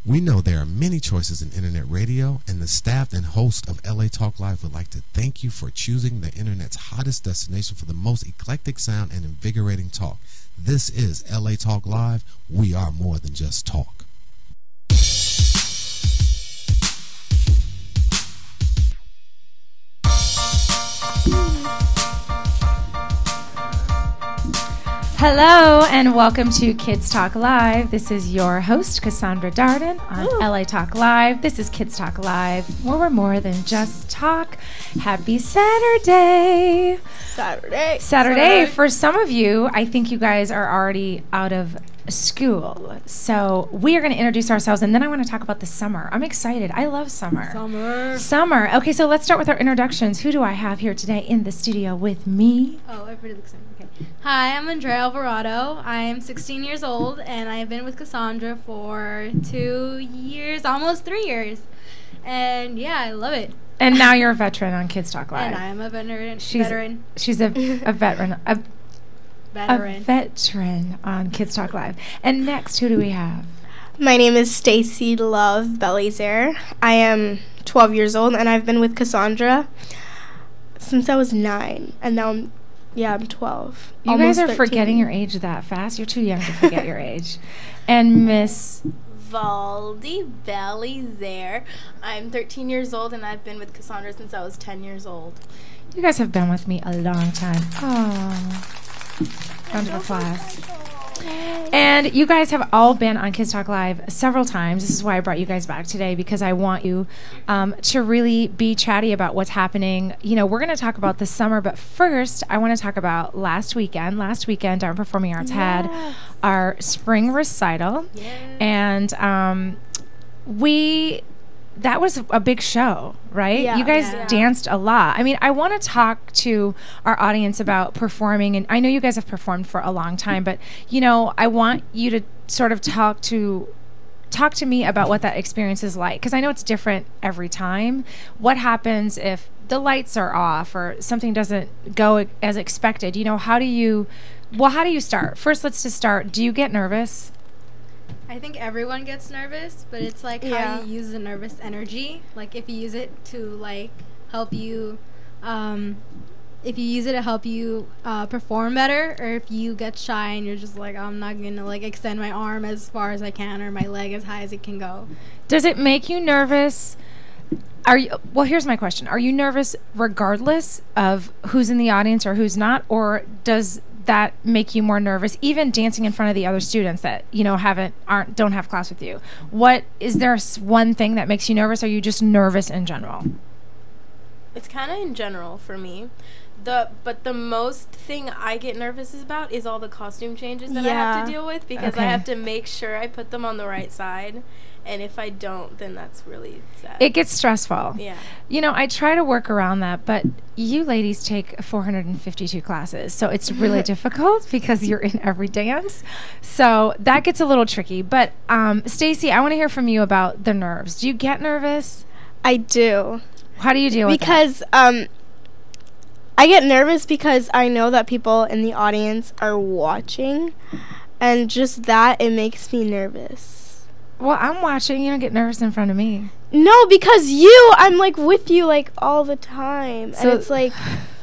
We know there are many choices in internet radio, and the staff and host of LA Talk Live would like to thank you for choosing the internet's hottest destination for the most eclectic sound and invigorating talk. This is LA Talk Live. We are more than just talk. Hello and welcome to Kids Talk Live. This is your host, Cassandra Darden on LA Talk Live. This is Kids Talk Live, where we're more than just talk. Happy Saturday. Saturday. For some of you, I think you guys are already out of school. So we are going to introduce ourselves, and then I want to talk about the summer. I'm excited. I love summer. Summer. Okay, so let's start with our introductions. Who do I have here today in the studio with me? Oh, everybody looks like okay. Hi, I'm Andrea Alvarado. I'm 16 years old, and I've been with Cassandra for 2 years, almost 3 years. And yeah, I love it. And now you're a veteran on Kids Talk Live. And I'm a veteran. She's a veteran. A veteran on Kids Talk Live. And next, who do we have? My name is Stacy Love Belizaire. I am 12 years old, and I've been with Cassandra since I was 9, and now I'm 12. You guys are 13. Forgetting your age that fast. You're too young to forget your age. And Miss Valdi Belizaire. I'm 13 years old, and I've been with Cassandra since I was 10 years old. You guys have been with me a long time. Oh. Round of applause. And you guys have all been on Kids Talk Live several times. This is why I brought you guys back today, because I want you to really be chatty about what's happening. You know, we're going to talk about the summer, but first I want to talk about last weekend. Last weekend, Darden Performing Arts had our spring recital. And that was a big show, right? Yeah, you guys danced a lot. I mean, I want to talk to our audience about performing, and I know you guys have performed for a long time, but you know, I want you to sort of talk to me about what that experience is like, because I know it's different every time. What happens if the lights are off or something doesn't go as expected? You know, how do you start? First, let's just start. Do you get nervous? I think everyone gets nervous, but it's like how you use the nervous energy. Like if you use it to like help you, perform better, or if you get shy and you're just like, I'm not gonna like extend my arm as far as I can or my leg as high as it can go. Does it make you nervous? Well, here's my question. Are you nervous regardless of who's in the audience or who's not, or does that make you more nervous, even dancing in front of the other students that you know don't have class with you? What is there one thing that makes you nervous? Or are you just nervous in general? It's kind of in general for me. But the most thing I get nervous about is all the costume changes that I have to deal with, because I have to make sure I put them on the right side. And if I don't, then that's really sad. It gets stressful. Yeah. You know, I try to work around that, but you ladies take 452 classes, so it's really difficult because you're in every dance. So that gets a little tricky. But Stacy, I want to hear from you about the nerves. Do you get nervous? I do. How do you deal with that? Because I get nervous because I know that people in the audience are watching, and just that, it makes me nervous. Well, I'm watching. You don't get nervous in front of me. No, because I'm like with you like all the time, and it's like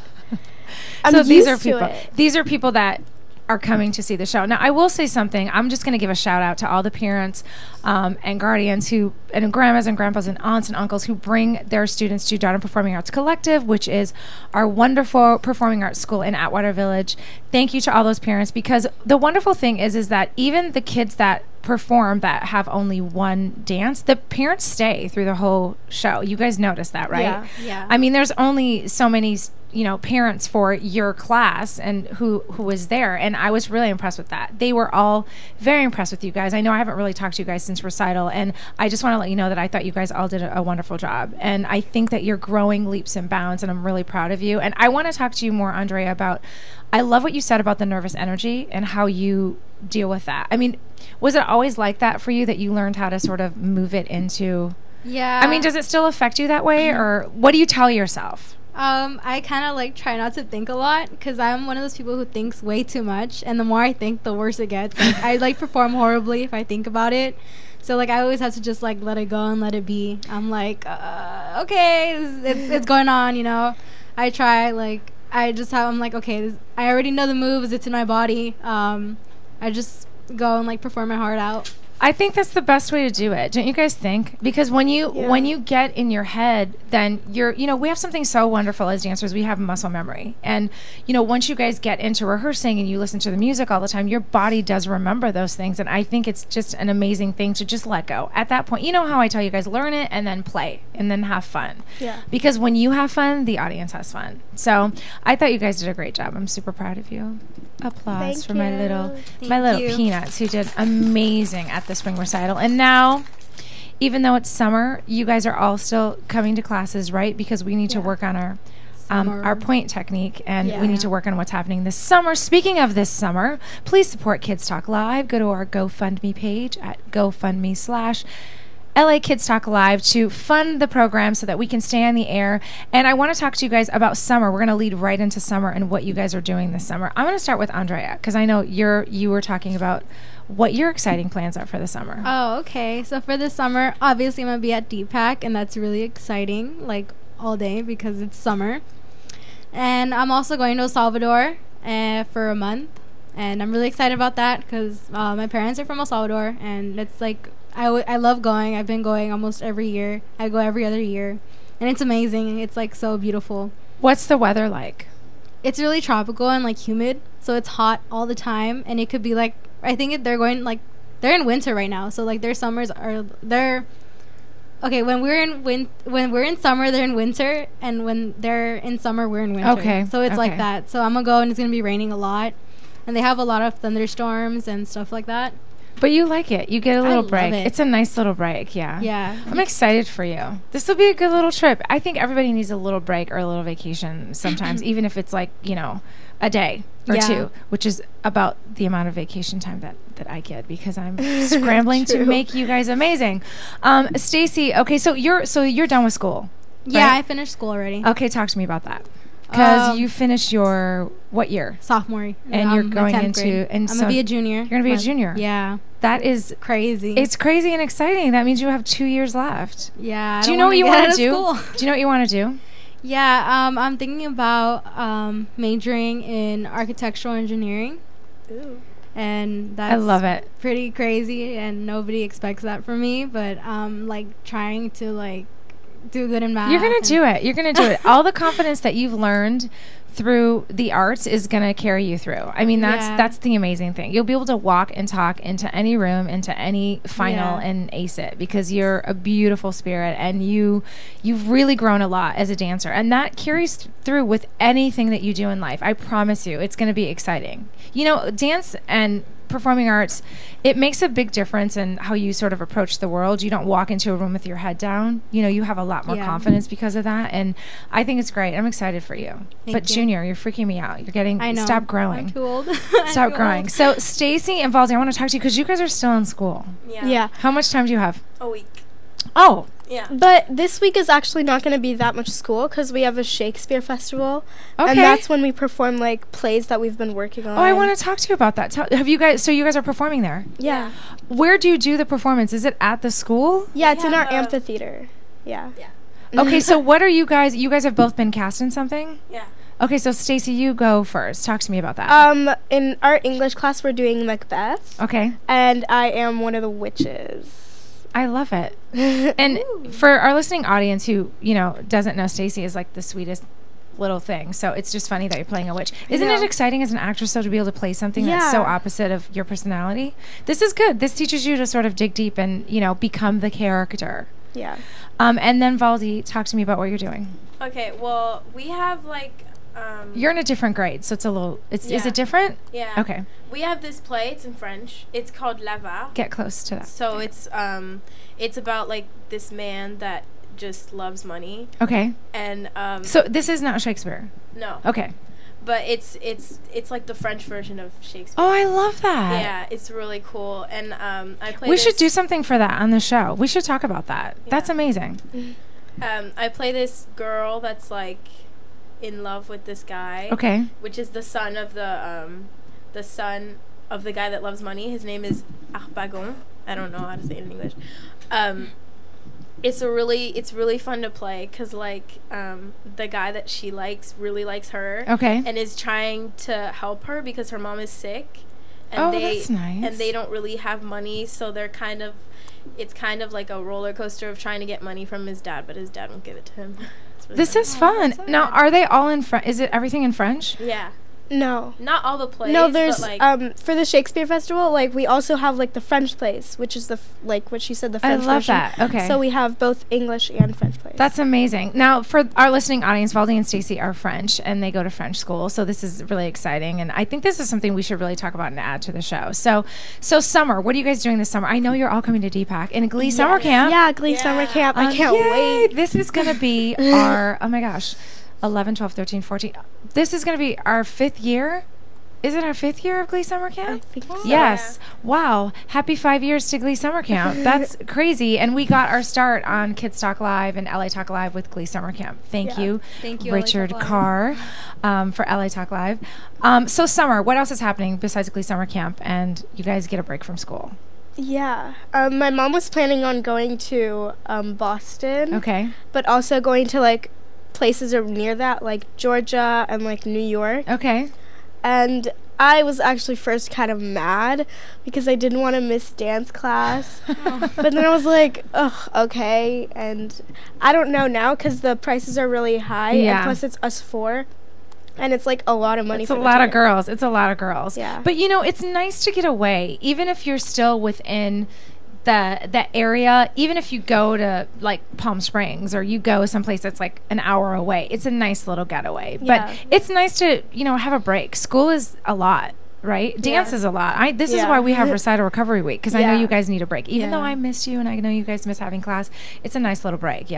I'm so these used are people. to it. These are people that are coming to see the show. Now, I will say something. I'm just going to give a shout out to all the parents and guardians and grandmas and grandpas and aunts and uncles who bring their students to Darden Performing Arts Collective, which is our wonderful performing arts school in Atwater Village. Thank you to all those parents, because the wonderful thing is that even the kids that perform that have only one dance, the parents stay through the whole show. You guys notice that, right? Yeah. I mean, there's only so many parents for your class and who was there, and I was really impressed with that. They were all very impressed with you guys. I know I haven't really talked to you guys since recital, and I just want to let you know that I thought you guys all did a wonderful job, and I think that you're growing leaps and bounds, and I'm really proud of you. And I want to talk to you more, Andrea, about, I love what you said about the nervous energy and how you deal with that. I mean, was it always like that for you, that you learned how to sort of move it into? Yeah. I mean, does it still affect you that way, or what do you tell yourself? I kind of like try not to think a lot, because I'm one of those people who thinks way too much, and the more I think, the worse it gets. Like, I like perform horribly if I think about it. So like I always have to just like let it go and let it be. I'm like, okay, it's going on, you know. I try, like I'm like, okay, I already know the moves. It's in my body. I just go and like perform my heart out. I think that's the best way to do it. Don't you guys think? Because when you get in your head, then we have something so wonderful as dancers. We have muscle memory. And, once you guys get into rehearsing and you listen to the music all the time, your body does remember those things. And I think it's just an amazing thing to just let go. At that point, you know how I tell you guys, learn it and then play and then have fun. Yeah. Because when you have fun, the audience has fun. So I thought you guys did a great job. I'm super proud of you. Applause for my little peanuts who did amazing at the spring recital. And now, even though it's summer, you guys are all still coming to classes, right? Because we need to work on our point technique, and we need to work on what's happening this summer. Speaking of this summer, please support Kids Talk Live. Go to our GoFundMe page at GoFundMe/ LA Kids Talk Live to fund the program so that we can stay on the air. And I want to talk to you guys about summer. We're going to lead right into summer and what you guys are doing this summer. I'm going to start with Andrea because I know you were talking about what your exciting plans are for the summer. Oh, okay. So for the summer, obviously I'm going to be at DPAC, and that's really exciting, like all day because it's summer. And I'm also going to El Salvador for a month. And I'm really excited about that because my parents are from El Salvador, and it's like I love going. I've been going almost every year. I go every other year. And it's amazing. It's like so beautiful. What's the weather like? It's really tropical and like humid. So it's hot all the time. And it could be like, I think they're in winter right now. So like their summers are, okay, when we're in summer, they're in winter. And when they're in summer, we're in winter. Okay. So it's like that. So I'm going to go, and it's going to be raining a lot. And they have a lot of thunderstorms and stuff like that. But you like it. You get a little break. Love it. It's a nice little break, yeah. Yeah. I'm excited for you. This will be a good little trip. I think everybody needs a little break or a little vacation sometimes, even if it's like, a day or two, which is about the amount of vacation time that I get because I'm scrambling to make you guys amazing. Stacy, okay, so you're done with school. Yeah, right? I finished school already. Okay, talk to me about that. Because you finished your, what year? Sophomore. And you're going into... Grade. And I'm going to be a junior. You're going to be a junior. Yeah. That is... crazy. It's crazy and exciting. That means you have 2 years left. Yeah. Do you know what you want to do? Do you know what you want to do? Yeah, I'm thinking about majoring in architectural engineering. Ooh. And that's... I love it. Pretty crazy, and nobody expects that from me, but I'm, trying to, do good in math. You're going to do it. You're going to do it. All the confidence that you've learned through the arts is going to carry you through. I mean, that's the amazing thing. You'll be able to walk and talk into any room, into any final and ace it because you're a beautiful spirit, and you've really grown a lot as a dancer, and that carries through with anything that you do in life. I promise you, it's going to be exciting. Dance and performing arts, it makes a big difference in how you sort of approach the world. You don't walk into a room with your head down. You have a lot more confidence because of that, and I think it's great. I'm excited for you. But Junior, you're freaking me out. You're getting... I know. Stop growing. I'm too old. Stop growing. So Stacy and Valdi, I want to talk to you because you guys are still in school. Yeah. How much time do you have? A week. Oh. Yeah. But this week is actually not going to be that much school because we have a Shakespeare festival. Okay. And that's when we perform plays that we've been working on. Oh, I want to talk to you about that. Have you guys? So you guys are performing there? Yeah. Where do you do the performance? Is it at the school? Yeah, it's in our amphitheater. Yeah. Okay, so what are you guys? You guys have both been cast in something? Yeah. Okay, so Stacy, you go first. Talk to me about that. In our English class, we're doing Macbeth. Okay. And I am one of the witches. I love it. And for our listening audience who, doesn't know, Stacy is like the sweetest little thing. So it's just funny that you're playing a witch. Isn't it exciting as an actress, though, to be able to play something that's so opposite of your personality? This is good. This teaches you to sort of dig deep and, become the character. Yeah. And then, Valdi, talk to me about what you're doing. Okay, well, we have, you're in a different grade, so it's a little... Is it different? Yeah. Okay. We have this play. It's in French. It's called L'Avare. Get close to that. So it's about this man that just loves money. Okay. And so this is not Shakespeare. No. Okay. But it's like the French version of Shakespeare. Oh, I love that. Yeah, it's really cool. And I play. We should do something for that on the show. We should talk about that. Yeah. That's amazing. I play this girl that's in love with this guy. Okay. Which is the son of the guy that loves money. His name is Harpagon. I don't know how to say it in English. It's really fun to play because like the guy that she likes really likes her. Okay. And is trying to help her because her mom is sick. And that's nice. And they don't really have money, so it's kind of like a roller coaster of trying to get money from his dad, but his dad won't give it to him. Really this is fun. Now, are they all in French? Is it everything in French? Yeah. No. Not all the plays. No, there's but like for the Shakespeare Festival, like we also have like the French plays, which is like what she said, the French I love version. that. Okay. So we have both English and French plays. That's amazing. Now, for our listening audience, Valdi and Stacy are French, and they go to French school, so this is really exciting. And I think this is something we should really talk about and add to the show. So summer, what are you guys doing this summer? I know you're all coming to DPAC and Glee summer camp. Yeah, Glee summer camp. I can't wait. This is going to be our, oh my gosh, 11, 12, 13, 14. This is going to be our 5th year. Is it our 5th year of Glee Summer Camp? I think so. Yes. Yeah. Wow. Happy 5 years to Glee Summer Camp. That's crazy. And we got our start on Kids Talk Live and LA Talk Live with Glee Summer Camp. Thank you, Richard Carr, for LA Talk Live. So summer, what else is happening besides Glee Summer Camp? And you guys get a break from school. Yeah. My mom was planning on going to Boston. Okay. But also going to like places near that, like Georgia and like New York. Okay. And I was actually first kind of mad because I didn't want to miss dance class. But then I was like, ugh, okay. And I don't know now because the prices are really high. Yeah. And plus it's us 4. And it's like a lot of money It's for a the lot of ticket. girls. It's a lot of girls. Yeah. But, you know, it's nice to get away, even if you're still within that area, even if you go to like Palm Springs or you go someplace that's like an hour away, it's a nice little getaway. Yeah. But it's nice to, you know, have a break. School is a lot, right? Dance is a lot. This is why we have Recital Recovery Week, because I know you guys need a break. Even though I miss you and I know you guys miss having class, it's a nice little break,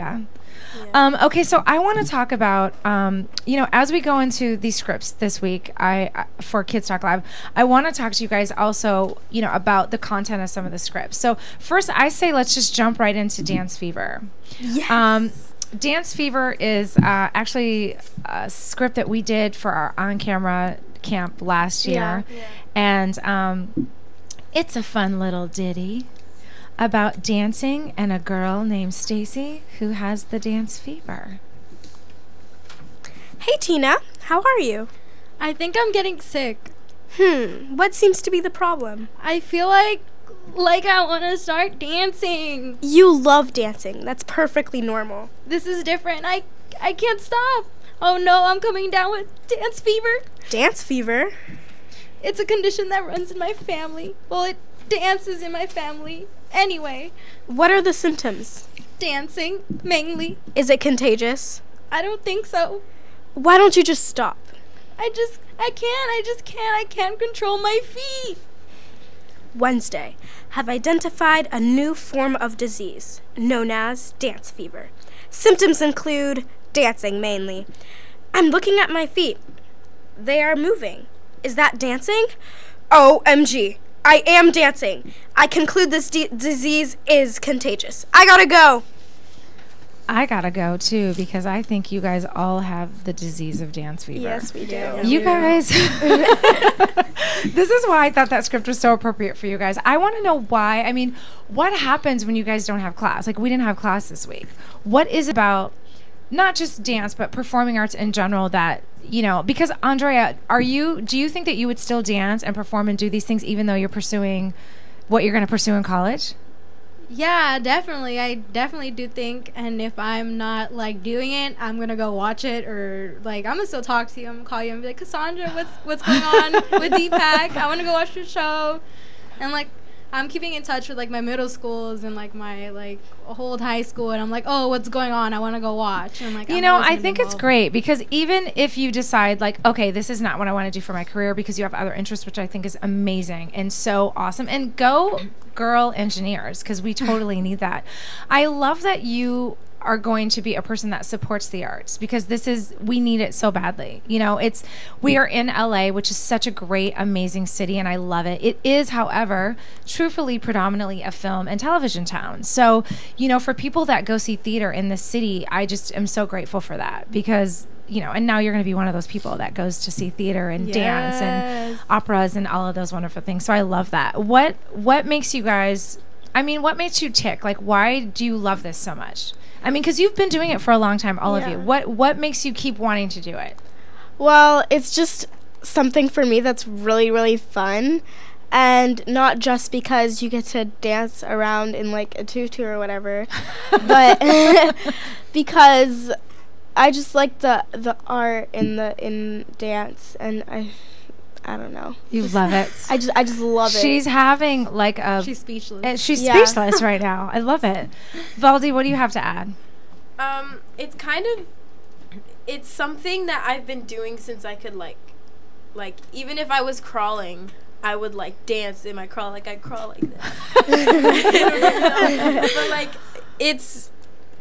Okay, so I want to talk about, you know, as we go into these scripts this week, for Kids Talk Live, I want to talk to you guys also, you know, about the content of some of the scripts. So first, I say let's just jump right into Dance Fever. Yes. Dance Fever is actually a script that we did for our on-camera camp last year, and it's a fun little ditty about dancing and a girl named Stacy who has the dance fever. Hey, Tina. How are you? I think I'm getting sick. What seems to be the problem? I feel like I want to start dancing. You love dancing. That's perfectly normal. This is different. I can't stop. Oh no, I'm coming down with dance fever. Dance fever? It's a condition that runs in my family. Well, it dances in my family. Anyway. What are the symptoms? Dancing, mainly. Is it contagious? I don't think so. Why don't you just stop? I can't control my feet. Wednesday have identified a new form of disease known as dance fever. Symptoms include dancing mainly. I'm looking at my feet. They are moving. Is that dancing? OMG. I am dancing. I conclude this disease is contagious. I gotta go. I gotta go too, because I think you guys all have the disease of dance fever. Yes, we do. You guys, this is why I thought that script was so appropriate for you guys. I want to know why. I mean, what happens when you guys don't have class? Like, we didn't have class this week. What is about not just dance, but performing arts in general that, you know, because Andrea, do you think that you would still dance and perform and do these things even though you're pursuing what you're going to pursue in college? Yeah, definitely. I definitely do think, and if I'm not like doing it, I'm gonna go watch it, or like I'm gonna still talk to you. I'm gonna call you and be like, Cassandra, what's going on with DPAC? I want to go watch your show, and like I'm keeping in touch with like my middle schools and like my like whole high school, and I'm like, oh, what's going on? I want to go watch. And I'm like, you know, I think it's great because even if you decide like, okay, this is not what I want to do for my career, because you have other interests, which I think is amazing and so awesome, and go girl engineers, because we totally need that. I love that you are going to be a person that supports the arts, because we need it so badly. You know, we are in LA, which is such a great, amazing city, and I love it. It is, however, truthfully predominantly a film and television town. So, you know, for people that go see theater in this city, I just am so grateful for that, because, you know, and now you're going to be one of those people that goes to see theater and dance and operas and all of those wonderful things. So I love that. What makes you guys I mean, what makes you tick? Like, why do you love this so much? I mean, because you've been doing it for a long time, all of you. What makes you keep wanting to do it? Well, it's just something for me that's really, really fun. And not just because you get to dance around in like a tutu or whatever, but because I just like the art in dance, and I don't know. You love it. I just love it. She's having like a... She's speechless. She's speechless right now. I love it. Valdi, what do you have to add? It's kind of... It's something that I've been doing since I could, like even if I was crawling, I would, like, dance in my crawl. Like, I'd crawl like this. But, like, it's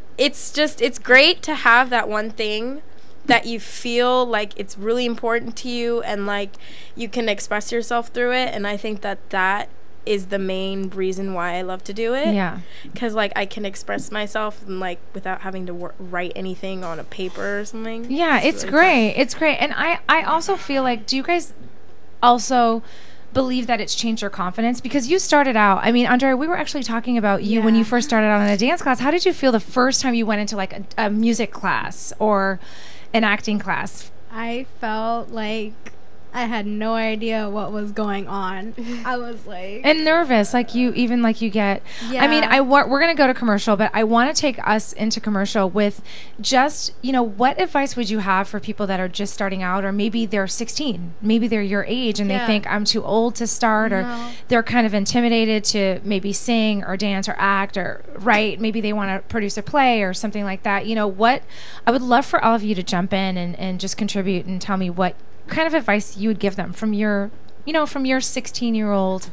great to have that one thing that you feel like it's really important to you, and like you can express yourself through it. And I think that is the main reason why I love to do it. Yeah, because like I can express myself and like without having to write anything on a paper or something. Yeah, it's really great. Fun. It's great. And I also feel like, do you guys also believe that it's changed your confidence? Because you started out, I mean, Andrea, we were actually talking about you when you first started out in a dance class. How did you feel the first time you went into like a music class or an acting class? I felt like I had no idea what was going on. I was like... And nervous, like you get... Yeah. I mean, we're going to go to commercial, but I want to take us into commercial with just, what advice would you have for people that are just starting out, or maybe they're 16, maybe they're your age and they think I'm too old to start, or they're kind of intimidated to maybe sing or dance or act or write. Maybe they want to produce a play or something like that. What I would love for all of you to jump in and just contribute and tell me what kind of advice you would give them from your 16-year-old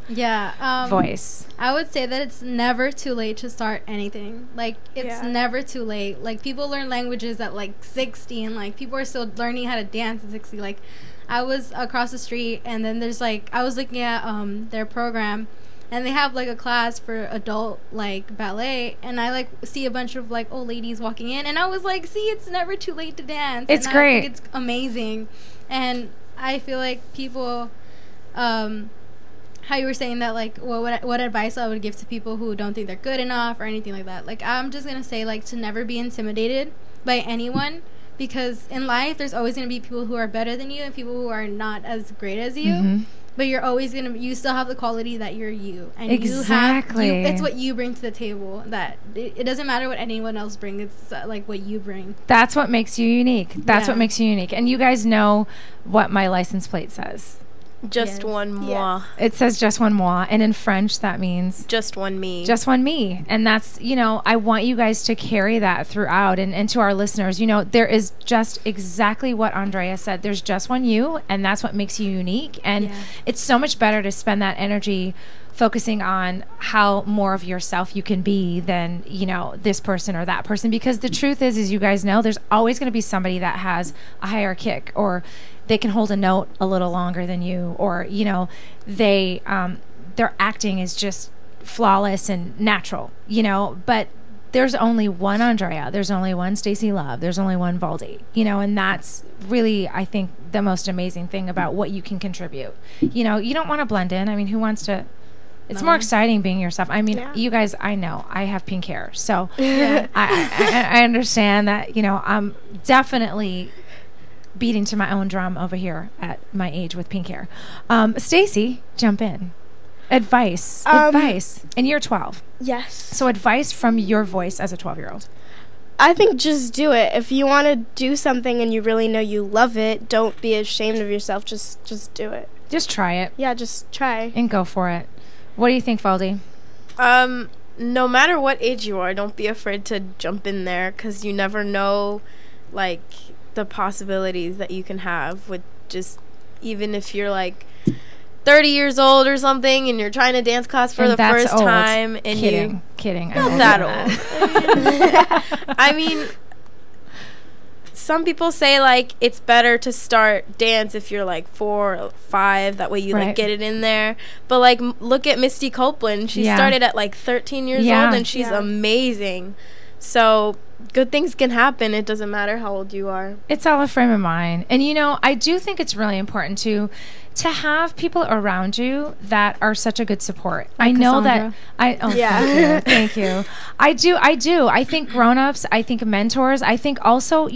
voice. I would say that it's never too late to start anything. Like, it's never too late. Like, people learn languages at like 60, and like people are still learning how to dance at 60. Like, I was across the street, and then there's like, I was looking at their program, and they have like a class for adult like ballet, and I like see a bunch of like old ladies walking in, and I was like, see, it's never too late to dance. It's great. I think it's amazing. And I feel like people, how you were saying that, like, what advice I would give to people who don't think they're good enough or anything like that. Like, I'm just going to say, like, to never be intimidated by anyone, because in life there's always going to be people who are better than you and people who are not as great as you. Mm-hmm. But you're always going to, you still have the quality that you're you. And exactly. It's what you bring to the table. That it doesn't matter what anyone else brings. It's like what you bring. That's what makes you unique. That's what makes you unique. And you guys know what my license plate says. Just one moi. It says just one moi. And in French, that means just one me. Just one me. And that's, I want you guys to carry that throughout. And to our listeners, there is just exactly what Andrea said. There's just one you, and that's what makes you unique. And it's so much better to spend that energy focusing on how more of yourself you can be than, this person or that person. Because the truth is you guys know there's always going to be somebody that has a higher kick, or they can hold a note a little longer than you, or, they, their acting is just flawless and natural, but there's only one Andrea, there's only one Stacy Love, there's only one Valdi, and that's really, I think, the most amazing thing about what you can contribute. You don't want to blend in. I mean, who wants to? It's more exciting being yourself. I mean, you guys, I know I have pink hair, so I understand that, I'm definitely beating to my own drum over here at my age with pink hair. Stacy, jump in. Advice. And you're 12. Yes. So advice from your voice as a 12-year-old. I think just do it. If you want to do something and you really know you love it, don't be ashamed of yourself. Just do it. Just try it. Yeah, just try. And go for it. What do you think, Valdi? No matter what age you are, don't be afraid to jump in there, because you never know, like, the possibilities that you can have with just, even if you're like 30 years old or something and you're trying to dance class for the first time, and kidding not that old. I mean, some people say like it's better to start dance if you're like 4 or 5, that way you like get it in there. But like look at Misty Copeland, she started at like 13 years old, and she's amazing. So good things can happen. It doesn't matter how old you are. It's all a frame of mind. And I do think it's really important to to have people around you that are such a good support. Like I know Cassandra. that thank you. I do. I think grown-ups, I think mentors, I think also,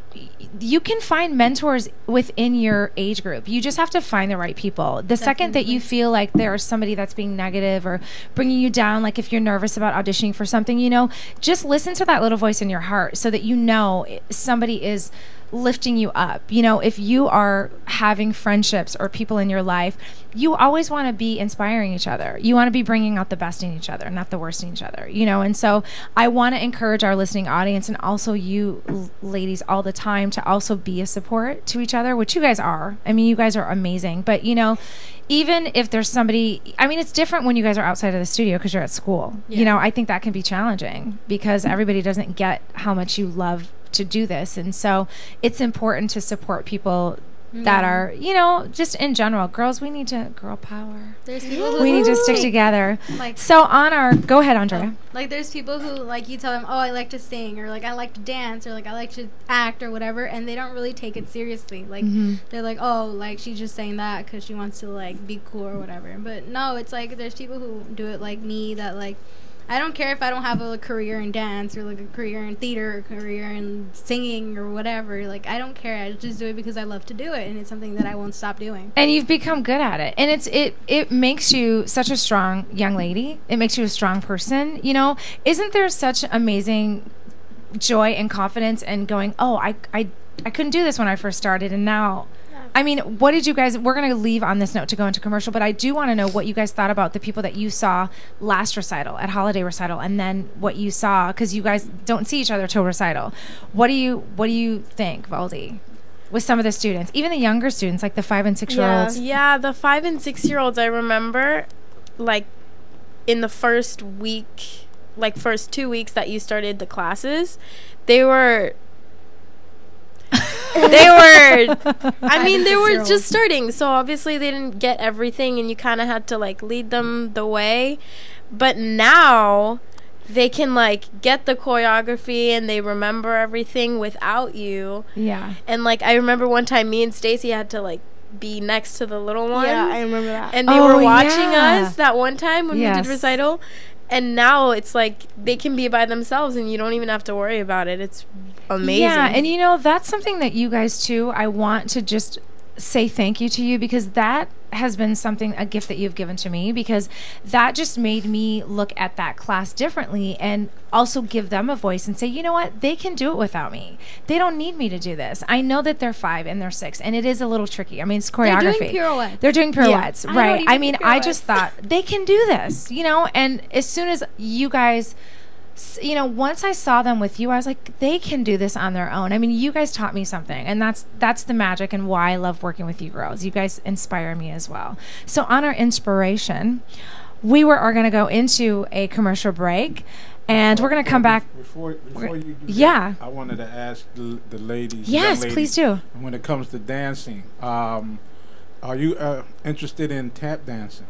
you can find mentors within your age group. You just have to find the right people. The second that you feel like there's somebody that's being negative or bringing you down, like if you're nervous about auditioning for something, just listen to that little voice in your heart so that somebody is lifting you up. If you are having friendships or people in your life, you always want to be inspiring each other. You want to be bringing out the best in each other, not the worst in each other, and so I want to encourage our listening audience and also you ladies all the time to also be a support to each other, which you guys are. I mean, you guys are amazing, but even if there's somebody, it's different when you guys are outside of the studio because you're at school. I think that can be challenging because everybody doesn't get how much you love to do this, and so it's important to support people that are just in general. Girls, we need to girl power. There's people We need to stick together. So go ahead, Andrea. There's people who you tell them, oh, I like to sing, or I like to dance, or I like to act, or whatever, and they don't really take it seriously. They're like, oh, she's just saying that because she wants to be cool or whatever. But no, it's there's people who do it like me that I don't care if I don't have a career in dance or a career in theater or career in singing or whatever. I don't care. I just do it because I love to do it, and it's something that I won't stop doing. And you've become good at it, and it makes you such a strong young lady. It makes you a strong person. Isn't there such amazing joy and confidence in going, oh, I couldn't do this when I first started, and now. What did you guys, we're going to leave on this note to go into commercial, but I do want to know what you guys thought about the people that you saw last recital, at holiday recital, and then what you saw, because you guys don't see each other till recital. What do you think, Valdi, with some of the students, even the younger students, like the 5 and 6 year olds? Yeah, the 5 and 6 year olds, I remember, in the first week, first 2 weeks that you started the classes, they were just starting, so obviously they didn't get everything, and you kind of had to lead them the way. But now they can get the choreography and they remember everything without you. Yeah. And I remember one time me and Stacy had to be next to the little ones. Yeah, I remember that. And they were watching us that one time when we did recital. And now it's they can be by themselves and you don't even have to worry about it. It's amazing. Yeah, and that's something that you guys too, I want to just say thank you to you, because that has been a gift that you've given to me, because that just made me look at that class differently and also give them a voice and say, you know what, they can do it without me. They don't need me to do this. I know that they're 5 and they're 6, and it is a little tricky. It's choreography. They're doing pirouettes. Yeah. Right. I just thought they can do this, and as soon as you guys, once I saw them with you, I was like, they can do this on their own. You guys taught me something, and that's the magic and why I love working with you girls. You guys inspire me as well. So on our inspiration, we are going to go into a commercial break, and we're going to come back. Before you do that, I wanted to ask the ladies. Yes, please do. When it comes to dancing, are you interested in tap dancing?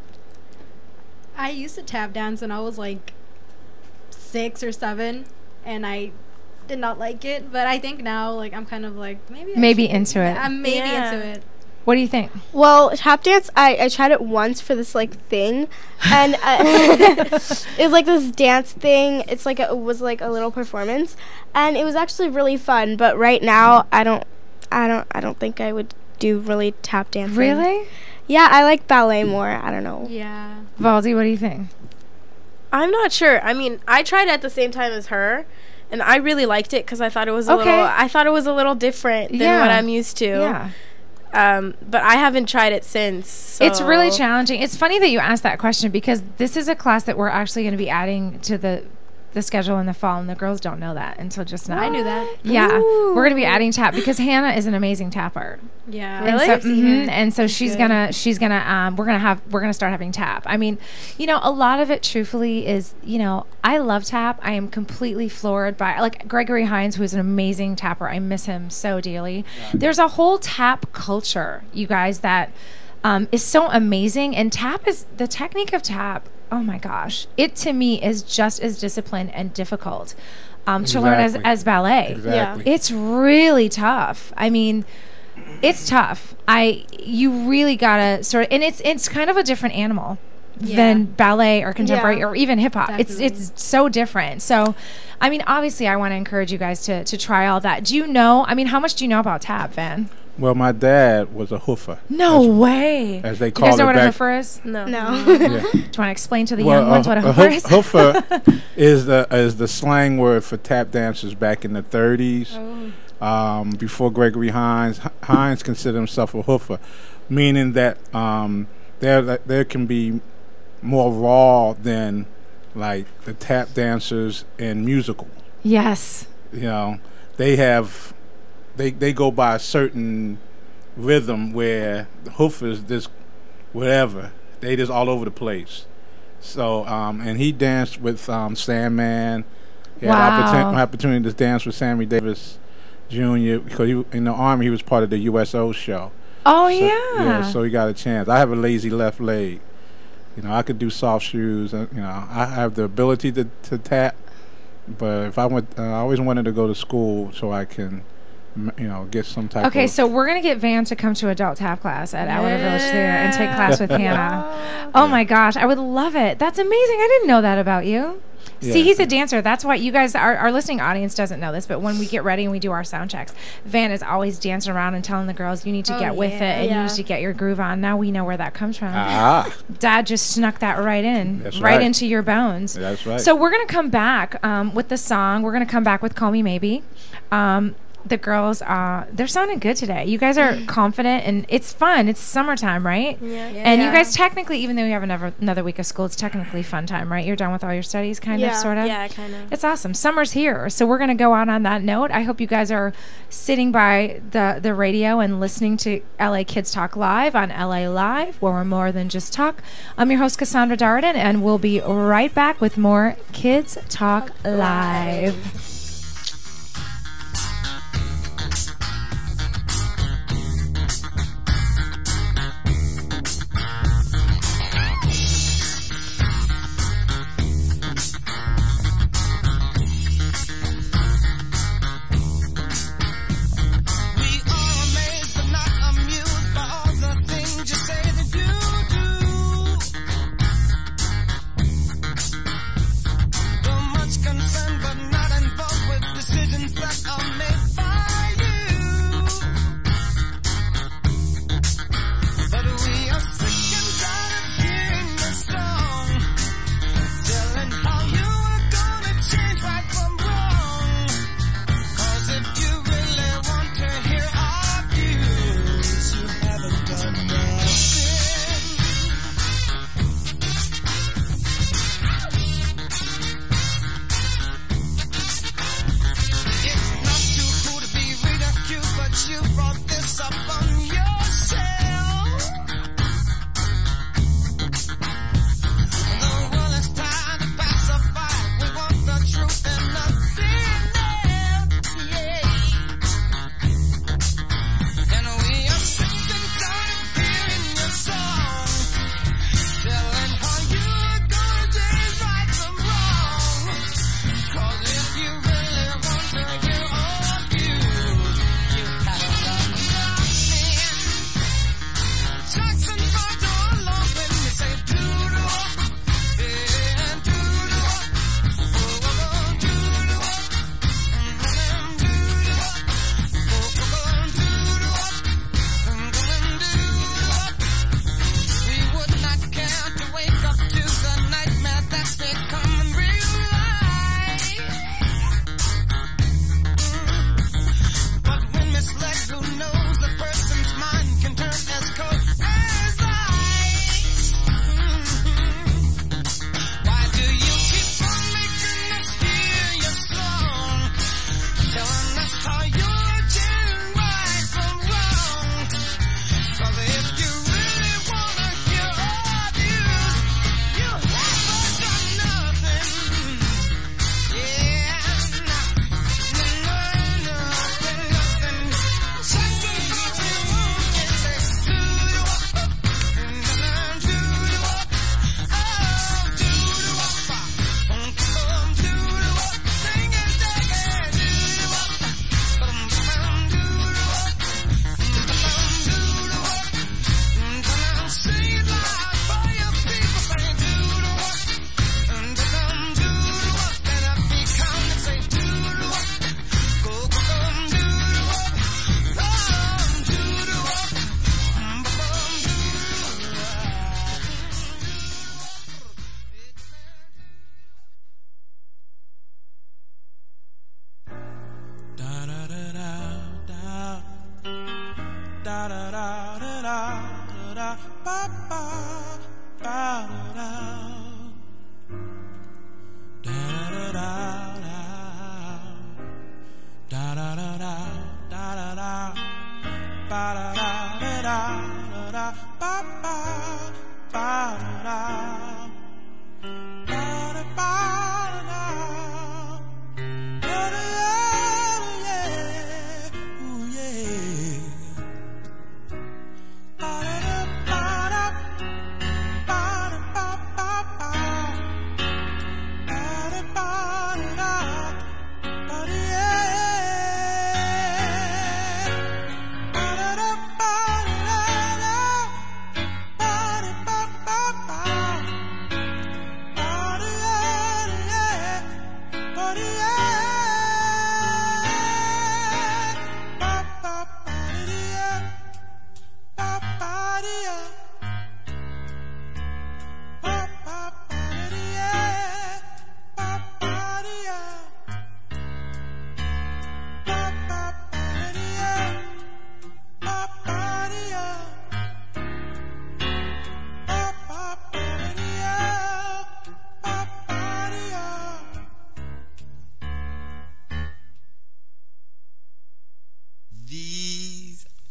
I used to tap dance when I was 6 or 7, and I did not like it, but I think now I'm kind of maybe into it. I'm maybe into it. What do you think? Well, tap dance, I tried it once for this thing, and it was this dance thing. It's it was a little performance, and it was actually really fun. But right now, I don't think I would do really tap dancing. Really? Yeah, I like ballet more. I don't know. Yeah. Valdi, what do you think? I'm not sure. I tried at the same time as her, and I really liked it because I thought it was a little different than what I'm used to. Yeah. But I haven't tried it since. So. It's really challenging. It's funny that you asked that question, because this is a class that we're actually going to be adding to the schedule in the fall, and the girls don't know that until just now. I knew that. Yeah. We're going to be adding tap because Hannah is an amazing tapper. Yeah. Really? And so she's gonna we're gonna start having tap. A lot of it truthfully is, I love tap. I am completely floored by Gregory Hines, who is an amazing tapper. I miss him so dearly. There's a whole tap culture, you guys, that is so amazing, and tap is the technique of tap. Oh my gosh, it to me is just as disciplined and difficult to learn as ballet. Exactly. It's really tough. it's tough. You really gotta sort of, and it's kind of a different animal than ballet or contemporary or even hip hop. It's so different. So, I mean, obviously, I want to encourage you guys to try all that. Do you know? I mean, how much do you know about tap, Van? Well, my dad was a hoofer. No way. As they do you guys call know it what a back. hoofer is? No. Yeah. Do you want to explain to the young ones what a hoofer is? Hoofer is the slang word for tap dancers back in the 30s. Before Gregory Hines. Hines considered himself a hoofer, meaning that there can be more raw than like the tap dancers in musical. Yes. You know, they go by a certain rhythm where the hoofers just whatever. They just all over the place. So and he danced with Sandman. He had opportunity to dance with Sammy Davis Jr. because in the Army he was part of the USO show. Oh, so, yeah. So he got a chance. I have a lazy left leg. You know, I could do soft shoes. You know, I have the ability to tap, but if I always wanted to go to school so I can, you know, get some type of... Okay, so we're going to get Van to come to adult tap class at Outlander Village Theater and take class with Hannah. Oh, my gosh. I would love it. That's amazing. I didn't know that about you. See, he's a dancer. That's why you guys, our listening audience doesn't know this, but when we get ready and we do our sound checks, Van is always dancing around and telling the girls, you need to get with it and you need to get your groove on. Now we know where that comes from. Dad just snuck that right in, That's right into your bones. That's right. So we're going to come back with the song. We're going to come back with Call Me Maybe. The girls, they're sounding good today. You guys are confident, and it's fun. It's summertime, right? Yeah. And you guys technically, even though you have another week of school, it's technically fun time, right? You're done with all your studies, kind of, sort of? Yeah, kind of. It's awesome. Summer's here, so we're going to go out on that note. I hope you guys are sitting by the radio and listening to LA Kids Talk Live on LA Live, where we're more than just talk. I'm your host, Cassandra Darden, and we'll be right back with more Kids Talk Live. Concerned but not involved.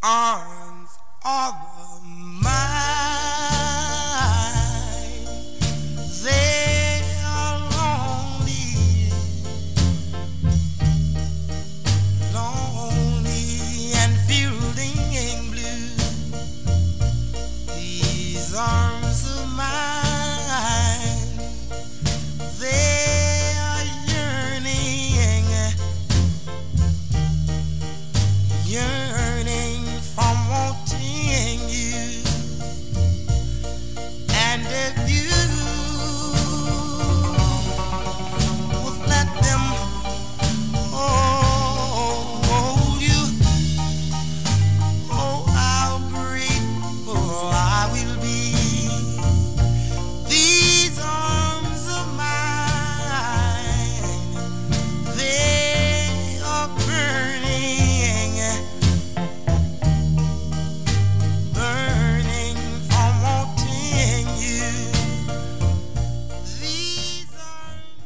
arms of mine. They are lonely, lonely and feeling blue. These arms of mine, they are yearning, yearning from wanting you. And if you would let them hold you, oh, how grateful I will be. These arms of mine, they are burning, burning from wanting you. These arms.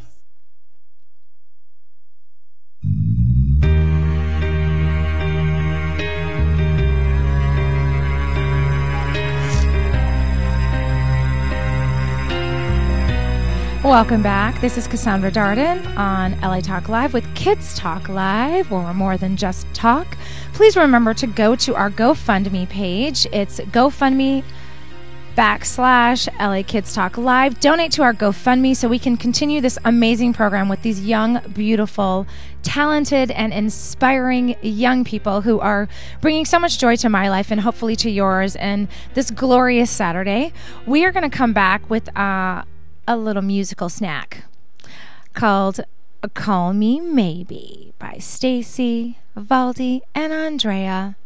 Welcome back. This is Cassandra Darden on LA Talk Live with Kids Talk Live, where we're more than just talk. Please remember to go to our GoFundMe page. It's GoFundMe.com/LA Kids Talk Live. Donate to our GoFundMe so we can continue this amazing program with these young, beautiful, talented, and inspiring young people who are bringing so much joy to my life and hopefully to yours. And this glorious Saturday, we are going to come back with a little musical snack called Call Me Maybe by Stacy, Valdi, and Andrea.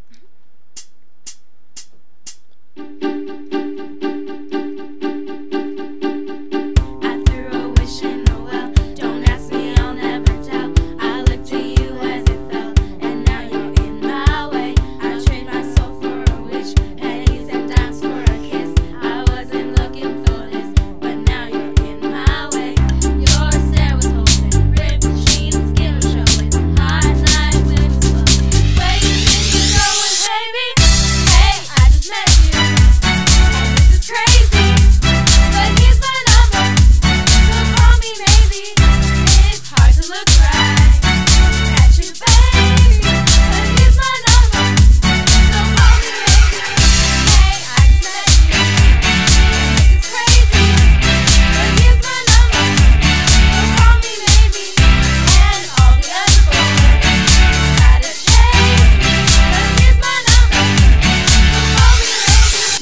I threw a wish in the well. Don't ask me, I'll never tell. I looked to you as it fell, and now you're in my way. I trade my soul for a wish, pennies and dimes for a kiss. I wasn't looking for this, but now you're in my way. Your stare was holding, ripped jeans, skin was showing. Hot night, wind was blowing. Where you think you're going, baby? Hey, I just met you, and this is crazy. But here's my number, so call me maybe. It's hard to look right at you, baby. But here's my number, so call me maybe. Hey, I just met you, and this is crazy. But here's my number, so call me maybe. And all the other boys try to chase me, but here's my number, so call me maybe.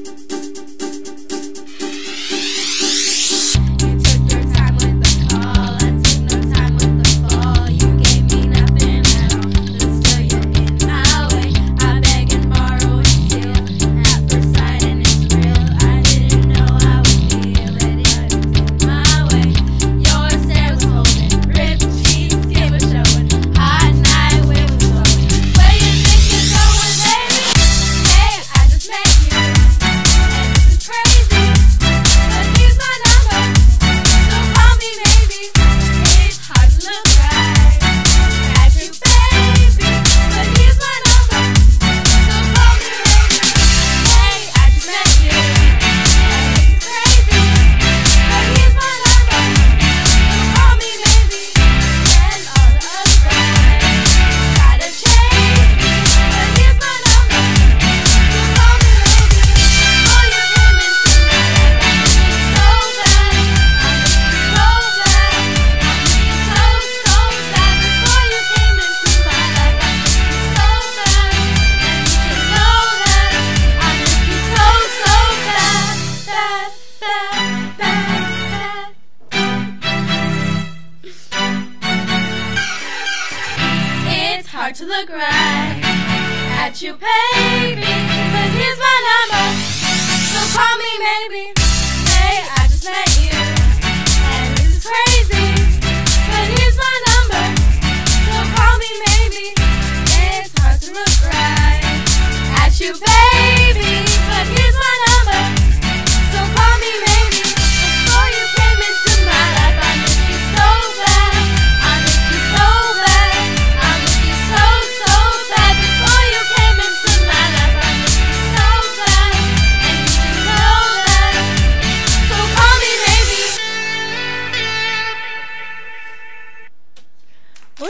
You took your time with the call, I took no time with the fall. You gave me nothing at all, but still you're in my way. I beg and borrow and steal at first sight, and it's real. I didn't know I would feel it, yeah, it's in my way. Your stare was holding, ripped jeans, skin was showing. Hot night, wind was blowing. Where you think you're going, baby? Hey, I just met you, and this is crazy. But here's my number, so call me maybe. It's hard to look right at you, baby. But here's my number, so call me maybe. Hey, I just met you, and this is crazy. But here's my number, so call me maybe. And all the other guys try to chase me, but here's my number, so call me maybe. Before you came into my life, I missed you so bad. I missed you so bad. I missed you so, so bad. Before you came into my life, I missed you so bad. And you should know that I missed you so, so bad. Bad, bad, bad, bad. It's hard to look right at you, baby. But here's my number, so call me maybe. Hey, I just met you, and this is crazy. But here's my number, so call me maybe. It's hard to look right at you, baby. But here's my number, so call me maybe. Before you came into my life, I missed you so bad. I missed you so bad. I missed you so, so bad. Before you came into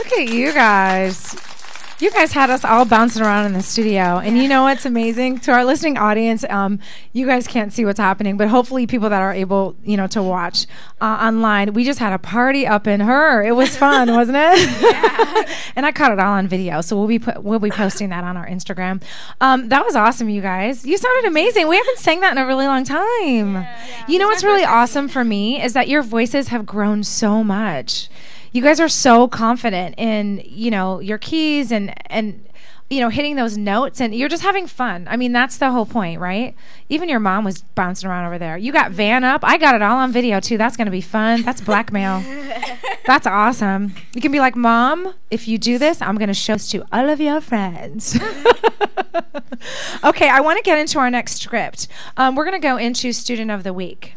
Look at you guys. You guys had us all bouncing around in the studio. And you know what's amazing? To our listening audience, you guys can't see what's happening, but hopefully people that are able, to watch online, we just had a party up in her. It was fun, wasn't it? Yeah. And I caught it all on video, so we'll be posting that on our Instagram. That was awesome, you guys. You sounded amazing. We haven't sang that in a really long time. Yeah. You know what's really awesome for me is that your voices have grown so much. You guys are so confident in, your keys and hitting those notes, and you're just having fun. I mean, that's the whole point, right? Even your mom was bouncing around over there. You got Van up. I got it all on video, too. That's going to be fun. That's blackmail. That's awesome. You can be like, Mom, if you do this, I'm going to show this to all of your friends. Okay, I want to get into our next script. We're going to go into Student of the Week.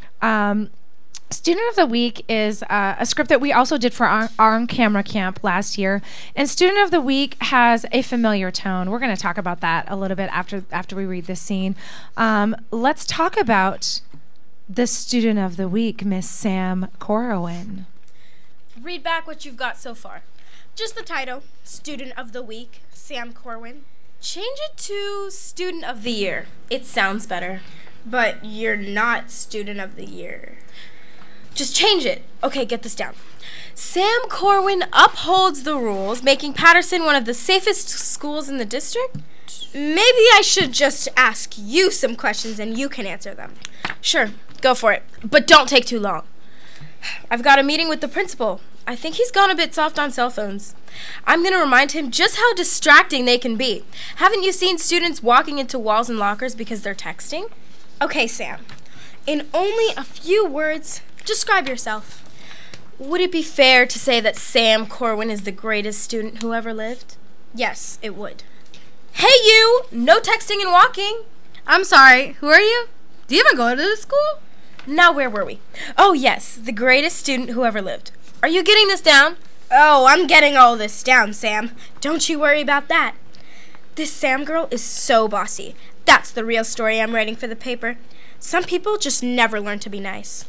Student of the Week is a script that we also did for our on-camera camp last year. And Student of the Week has a familiar tone. We're going to talk about that a little bit after we read this scene. Let's talk about the Student of the Week, Miss Sam Corwin. Read back what you've got so far. Just the title, Student of the Week, Sam Corwin. Change it to Student of the Year. It sounds better. But you're not Student of the Year. Just change it. Okay, get this down. Sam Corwin upholds the rules, making Patterson one of the safest schools in the district? Maybe I should just ask you some questions and you can answer them. Sure, go for it. But don't take too long. I've got a meeting with the principal. I think he's gone a bit soft on cell phones. I'm going to remind him just how distracting they can be. Haven't you seen students walking into walls and lockers because they're texting? Okay, Sam. In only a few words, describe yourself. Would it be fair to say that Sam Corwin is the greatest student who ever lived? Yes, it would. Hey, you! No texting and walking. I'm sorry, who are you? Do you even go to this school? Now, where were we? Oh, yes, the greatest student who ever lived. Are you getting this down? Oh, I'm getting all this down, Sam. Don't you worry about that. This Sam girl is so bossy. That's the real story I'm writing for the paper. Some people just never learn to be nice.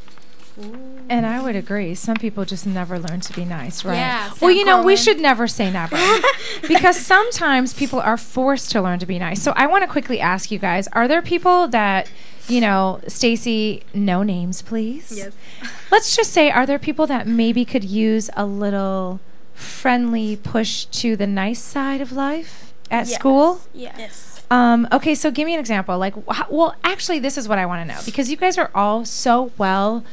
And I would agree. Some people just never learn to be nice, right? Yeah, well, we should never say never. Because sometimes people are forced to learn to be nice. So I want to quickly ask you guys, are there people that, Stacy, no names, please? Yes. Let's just say, are there people that maybe could use a little friendly push to the nice side of life at school? Yes. Okay, so give me an example. Actually, this is what I want to know, because you guys are all so well.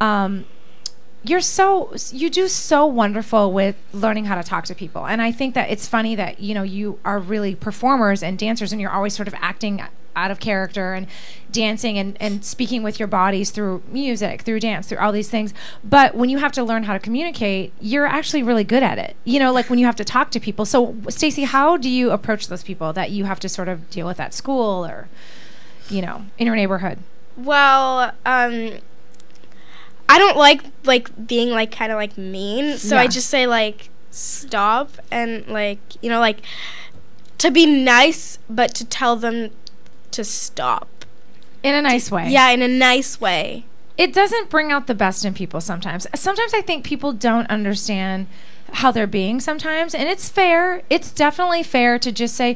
You do so wonderful with learning how to talk to people. And I think that it's funny that, you are really performers and dancers, and you're always sort of acting out of character and dancing and speaking with your bodies through music, through dance, through all these things. But when you have to learn how to communicate, you're actually really good at it. Like when you have to talk to people. So, Stacey, how do you approach those people that you have to sort of deal with at school or, in your neighborhood? Well, I don't like being kind of mean, so I just say stop and to be nice, but to tell them to stop in a nice way. Yeah, in a nice way. It doesn't bring out the best in people sometimes. Sometimes I think people don't understand how they're being sometimes, and it's fair. It's definitely fair to just say,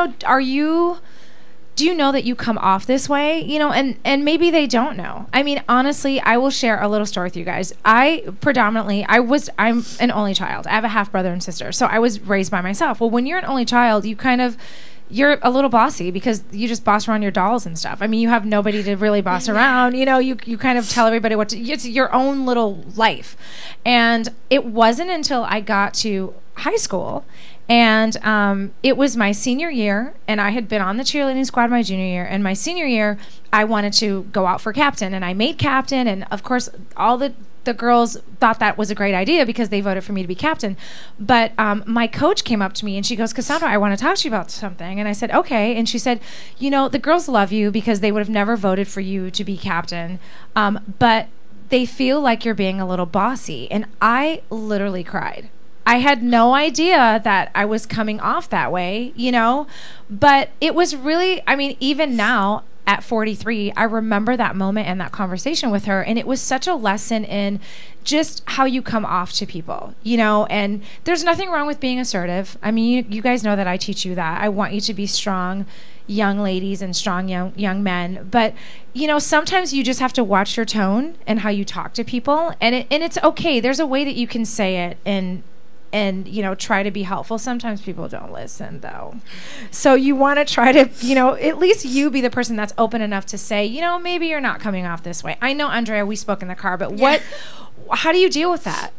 do you know that you come off this way? And maybe they don't know. I mean, honestly, I will share a little story with you guys. I'm an only child. I have a half brother and sister. So I was raised by myself. Well, when you're an only child, you're a little bossy because you just boss around your dolls and stuff. I mean, you have nobody to really boss around. You kind of tell everybody it's your own little life. And it wasn't until I got to high school, and it was my senior year, and I had been on the cheerleading squad my junior year, and my senior year I wanted to go out for captain, and I made captain, and of course all the girls thought that was a great idea because they voted for me to be captain. But my coach came up to me and she goes, Cassandra, I want to talk to you about something. And I said, okay. And she said, the girls love you because they would have never voted for you to be captain, but they feel like you're being a little bossy. And I literally cried. I had no idea that I was coming off that way, but it was really, even now, at 43, I remember that moment and that conversation with her, and it was such a lesson in just how you come off to people, and there's nothing wrong with being assertive. I mean, you guys know that I teach you that. I want you to be strong young ladies and strong young men, but sometimes you just have to watch your tone and how you talk to people, and it's okay. There's a way that you can say it and try to be helpful. Sometimes people don't listen, though. So you want to try to, at least you be the person that's open enough to say, maybe you're not coming off this way. I know, Andrea, we spoke in the car, but how do you deal with that?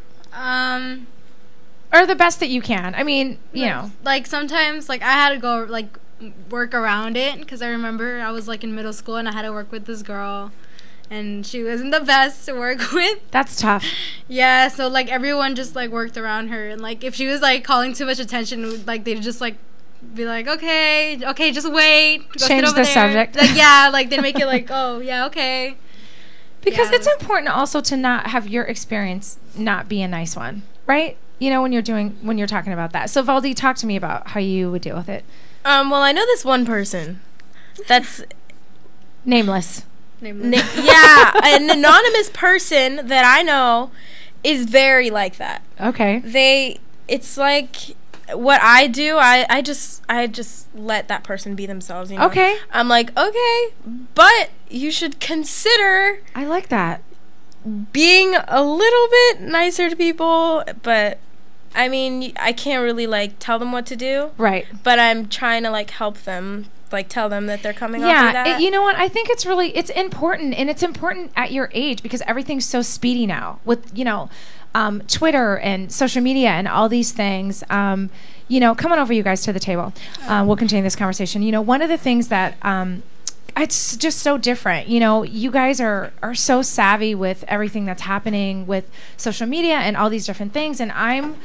Or the best that you can. I mean, like sometimes, like I had to go like work around it, because I remember I was like in middle school and I had to work with this girl. And she wasn't the best to work with. That's tough. Yeah, so like everyone just like worked around her, and like if she was like calling too much attention, like they'd just like be like, okay, just wait. Go change the subject. Like, yeah, like they'd make it like, oh yeah, okay. Because it's important also to not have your experience not be a nice one, right? When you're talking about that. So Valdi, talk to me about how you would deal with it. Well, I know this one person that's nameless. Yeah, an anonymous person that I know is very like that. Okay. It's like what I do. I just let that person be themselves. Okay. I'm like, okay, but you should consider. I like that. Being a little bit nicer to people, but I mean, I can't really like tell them what to do. Right. But I'm trying to like help them. Like tell them that they're coming off of that. You know what? I think it's important, and it's important at your age because everything's so speedy now with Twitter and social media and all these things. Come on over, you guys, to the table. We'll continue this conversation. One of the things that it's just so different. You guys are so savvy with everything that's happening with social media and all these different things, and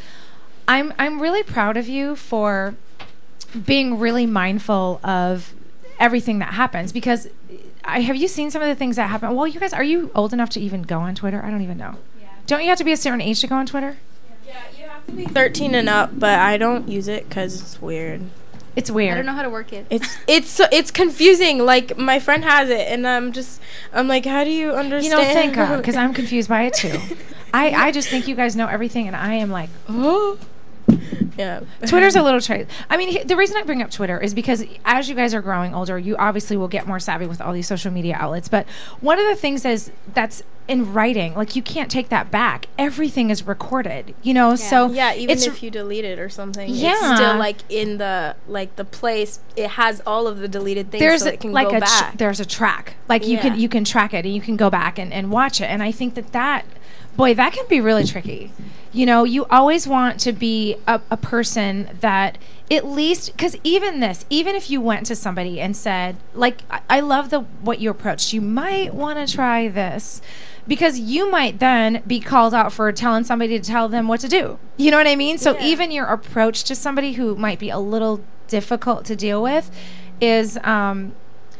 I'm really proud of you for being really mindful of everything that happens, because have you seen some of the things that happen? Well, you guys, are you old enough to even go on Twitter? I don't even know. Yeah. Don't you have to be a certain age to go on Twitter? Yeah, you have to be 13 and up, but I don't use it because it's weird. It's weird. I don't know how to work it. It's confusing. Like my friend has it, and I'm like, how do you understand? Thank God, because I'm confused by it too. I just think you guys know everything, and I am like, oh. Yeah. Twitter's a little tricky. I mean, the reason I bring up Twitter is because as you guys are growing older, you obviously will get more savvy with all these social media outlets. But one of the things is that's in writing, like you can't take that back. Everything is recorded, so yeah, even if you delete it or something, yeah, it's still like in the place. It has all of the deleted things, there's so it can like go back. There's a track, like you can track it and you can go back and watch it. And I think that can be really tricky. You always want to be a person that at least, because even if you went to somebody and said, like, I love what you approached, you might want to try this, because you might then be called out for telling somebody to tell them what to do. You know what I mean? So even your approach to somebody who might be a little difficult to deal with is a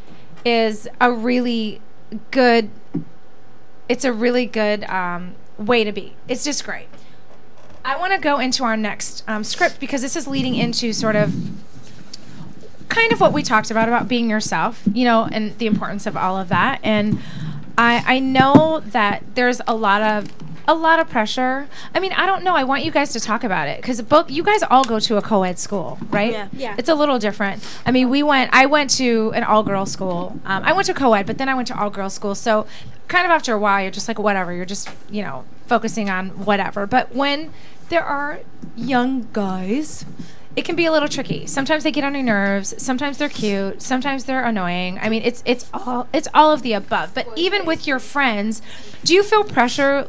really good, way to be. It's just great. I want to go into our next script, because this is leading into sort of kind of what we talked about being yourself, and the importance of all of that. And I know that there's a lot of pressure. I mean, I don't know. I want you guys to talk about it, because you guys all go to a co-ed school, right? Yeah. It's a little different. I mean, I went to an all-girls school. I went to co-ed, but then I went to all-girls school. So kind of after a while, you're just like, whatever. You're just, focusing on whatever. But when there are young guys, it can be a little tricky. Sometimes they get on your nerves. Sometimes they're cute. Sometimes they're annoying. I mean, it's all of the above. But even with your friends, do you feel pressure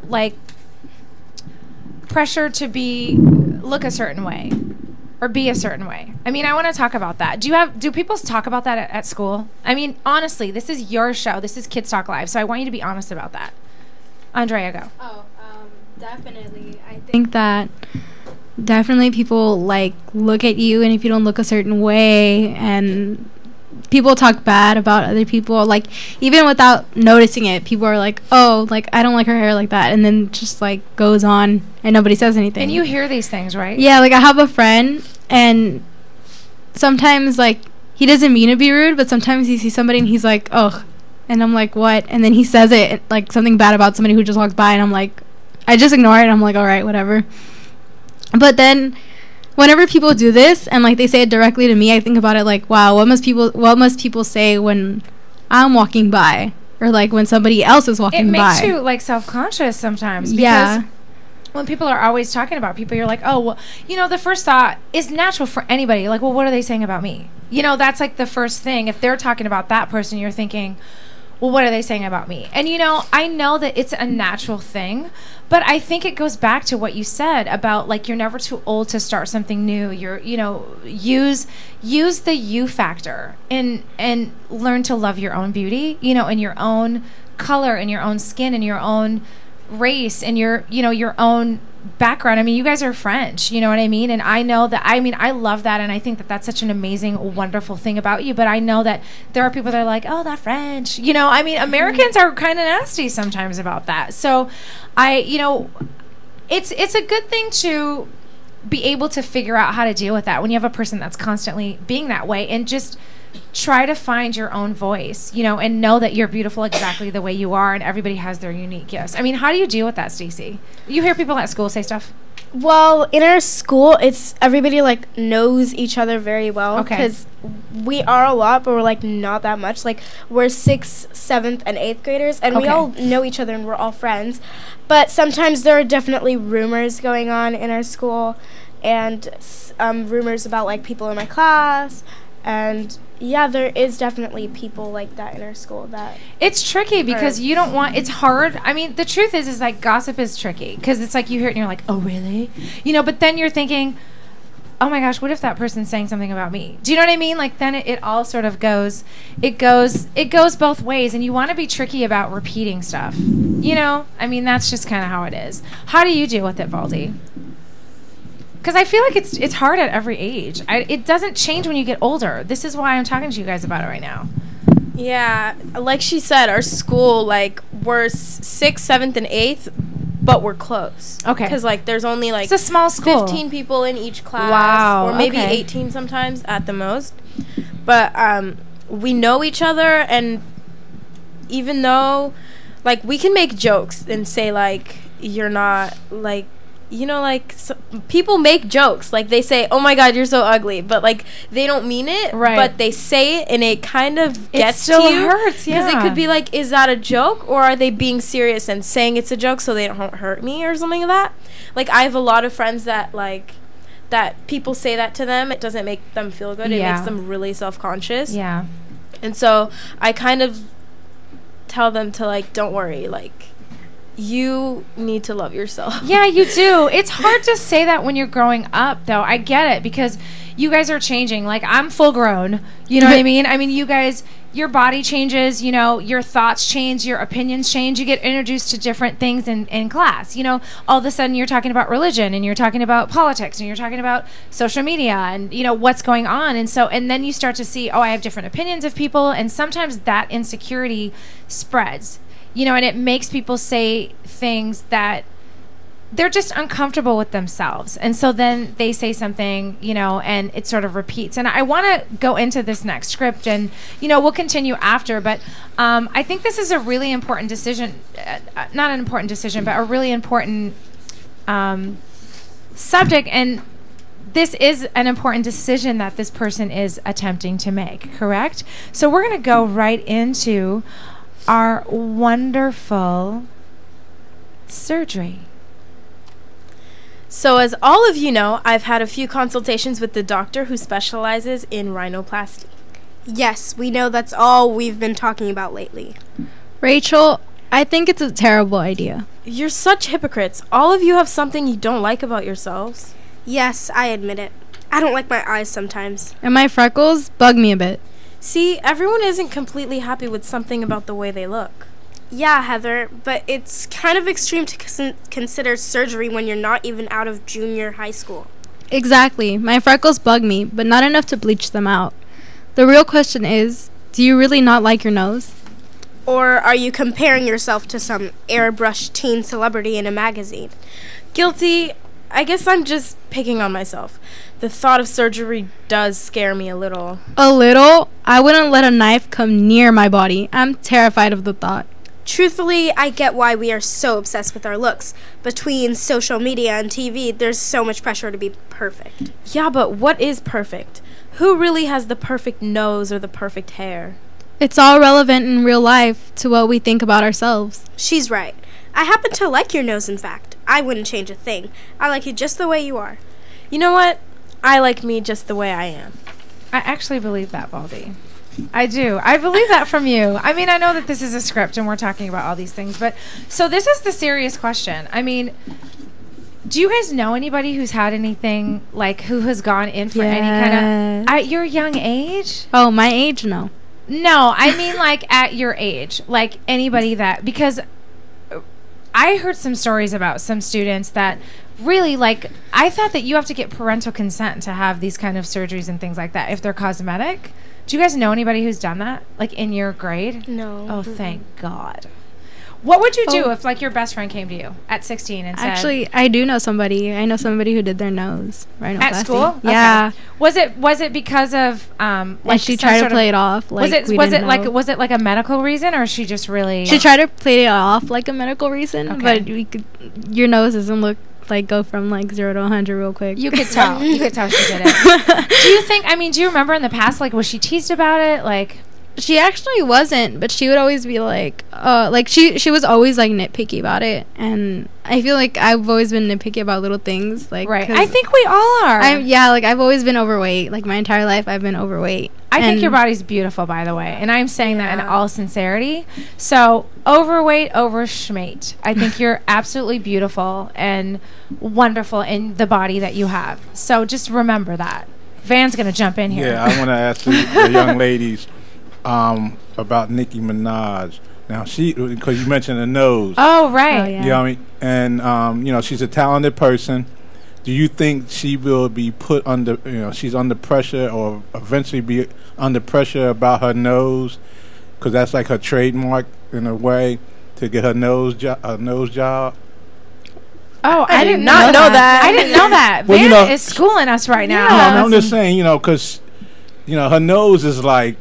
to look a certain way or be a certain way? I mean, I want to talk about that. Do people talk about that at school? I mean, honestly, this is your show. This is Kids Talk Live, so I want you to be honest about that. Andrea, go. Definitely. I think that definitely people look at you, and if you don't look a certain way, and people talk bad about other people, even without noticing it, people are like, oh, I don't like her hair like that, and then just goes on and nobody says anything. And you hear these things, right? Yeah, I have a friend, and sometimes he he doesn't mean to be rude, but sometimes he sees somebody and he's like, ugh. And I'm like, what? And then he says it, like something bad about somebody who just walks by, and I'm like, I just ignore it. I'm like, all right, whatever. But then whenever people do this and like they say it directly to me, I think about it like, wow, what must people say when I'm walking by, or like when somebody else is walking by? It makes you like self-conscious sometimes. Because Yeah. when people are always talking about people, you're like, oh, well, you know, the first thought is natural for anybody. Like, well, what are they saying about me? You know, that's like the first thing. If they're talking about that person, you're thinking, well, what are they saying about me? And, you know, I know that it's a natural thing, but I think it goes back to what you said about, like, you're never too old to start something new. You're, you know, use the you factor and learn to love your own beauty, you know, and your own color and your own skin and your own race and your, you know, your own background. I mean, you guys are French, you know what I mean? And I know that, I mean, I love that, and I think that that's such an amazing, wonderful thing about you. But I know that there are people that are like, oh, that French, you know, I mean, Americans are kind of nasty sometimes about that. So you know, it's a good thing to be able to figure out how to deal with that when you have a person that's constantly being that way, and just try to find your own voice, you know, and know that you're beautiful exactly the way you are, and everybody has their unique gifts. I mean, how do you deal with that, Stacey? You hear people at school say stuff? Well, in our school, it's everybody like knows each other very well. Okay. Because we are a lot, but we're like not that much. Like we're 6th, 7th, and 8th graders, and we Okay. all know each other, and we're all friends. But sometimes there are definitely rumors going on in our school, and rumors about like people in my class, and yeah, there is definitely people like that in our school that. It's tricky because you don't want, it's hard. I mean, the truth is like gossip is tricky because it's like you hear it and you're like, oh, really? You know, but then you're thinking, oh my gosh, what if that person's saying something about me? Do you know what I mean? Like then it all sort of goes, it goes both ways, and you want to be tricky about repeating stuff. You know, I mean, that's just kind of how it is. How do you deal with it, Valdi? Because I feel like it's hard at every age. It doesn't change when you get older. This is why I'm talking to you guys about it right now. Yeah, like she said, our school, like, we're 6th, 7th, and 8th, but we're close. Okay. Because, like, there's only, like, It's a small school. 15 people in each class. Wow, Or maybe okay. 18 sometimes at the most. But we know each other, and even though, like, we can make jokes and say, like, you're not, like, you know, like, people make jokes. Like, they say, oh, my God, you're so ugly. But, like, they don't mean it. Right. But they say it, and it kind of gets still to you. hurts, Because it yeah. could be like, is that a joke? Or are they being serious and saying it's a joke so they don't hurt me or something like that? Like, I have a lot of friends that, like, that people say that to them. It doesn't make them feel good. It Yeah. makes them really self-conscious. Yeah. And so I kind of tell them to, like, don't worry. Like, you need to love yourself. Yeah, you do. It's hard to say that when you're growing up, though. I get it because you guys are changing. Like, I'm full grown. You know what I mean? I mean, you guys, your body changes, you know, your thoughts change, your opinions change. You get introduced to different things in class. You know, all of a sudden you're talking about religion, and you're talking about politics, and you're talking about social media, and, you know, what's going on. And so, and then you start to see, oh, I have different opinions of people. And sometimes that insecurity spreads. You know, and it makes people say things that they're just uncomfortable with themselves. And so then they say something, you know, and it sort of repeats. And I want to go into this next script, and, you know, we'll continue after. But I think this is a really important decision. Not an important decision, but a really important subject. And this is an important decision that this person is attempting to make, correct? So we're going to go right into our wonderful surgery. So as all of you know, I've had a few consultations with the doctor who specializes in rhinoplasty. Yes, we know that's all we've been talking about lately. Rachel, I think it's a terrible idea. You're such hypocrites. All of you have something you don't like about yourselves. Yes, I admit it. I don't like my eyes sometimes. And my freckles bug me a bit. See, everyone isn't completely happy with something about the way they look. Yeah, Heather, but it's kind of extreme to consider surgery when you're not even out of junior high school. Exactly. My freckles bug me, but not enough to bleach them out. The real question is, do you really not like your nose? Or are you comparing yourself to some airbrushed teen celebrity in a magazine? Guilty. I guess I'm just picking on myself. The thought of surgery does scare me a little. A little? I wouldn't let a knife come near my body. I'm terrified of the thought. Truthfully, I get why we are so obsessed with our looks. Between social media and TV, there's so much pressure to be perfect. Yeah, but what is perfect? Who really has the perfect nose or the perfect hair? It's all relevant in real life to what we think about ourselves. She's right. I happen to like your nose, in fact. I wouldn't change a thing. I like you just the way you are. You know what? I like me just the way I am. I actually believe that, Baldy. I do. I believe that from you. I mean, I know that this is a script and we're talking about all these things, but so this is the serious question. I mean, do you guys know anybody who's had anything, like, who has gone in for any kind of, at your young age? Oh, my age? No. No, I mean, like, at your age. Like, anybody that, because I heard some stories about some students that really, like, I thought that you have to get parental consent to have these kind of surgeries and things like that if they're cosmetic. Do you guys know anybody who's done that, like, in your grade? No. Oh, thank God. What would you do if, like, your best friend came to you at 16 and said... Actually, I do know somebody. I know somebody who did their nose. Rhinoplasty. At school? Yeah. Okay. Was it because of, Like, like, she some tried to sort of- play it off. Like, was it like a medical reason, or she just really... She tried to play it off like a medical reason, Okay. but your nose doesn't look like go from like 0 to 100 real quick. You could tell. You could tell she did it. Do you think, I mean, do you remember in the past, like, was she teased about it? Like... She actually wasn't, but she would always be like she was always like nitpicky about it, and I feel like I've always been nitpicky about little things, like Right. I think we all are. like I've always been overweight, like my entire life I've been overweight. I think And- your body's beautiful, by the way, and I'm saying that in Yeah. all sincerity. So, overweight over schmate. I think you're absolutely beautiful and wonderful in the body that you have. So, just remember that. Van's going to jump in here. Yeah, I want to ask the young ladies about Nicki Minaj. Now, because you mentioned the nose. Oh, right. Oh, yeah. You know what I mean? And, she's a talented person. Do you think she will be put under, she's under pressure or eventually be under pressure about her nose? Because that's like her trademark in a way to get her nose job. Oh, I did not know that. I didn't know that. Well, Van is schooling us right now. I'm just saying, because, her nose is like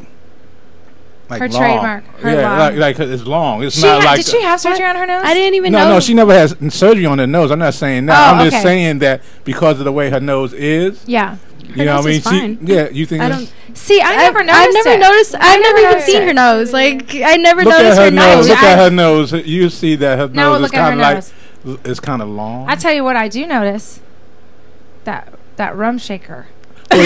Her long. trademark. Her Yeah, long. like it's long. It's She not like did she have surgery on her nose? I didn't even No, know. she never has surgery on her nose. I'm not saying that. Oh, I'm just okay. saying that because of the way her nose is. Yeah. You know what I mean? nose is fine. You think I that's- don't. See, I never noticed I've never it. noticed. I've never even noticed seen it. her nose. Like I never Look at noticed her her nose. nose. Look at her nose. You see that her No, nose is look at her kind of nose. like it's kind of long. I tell you what I do notice. That rum shaker. Well,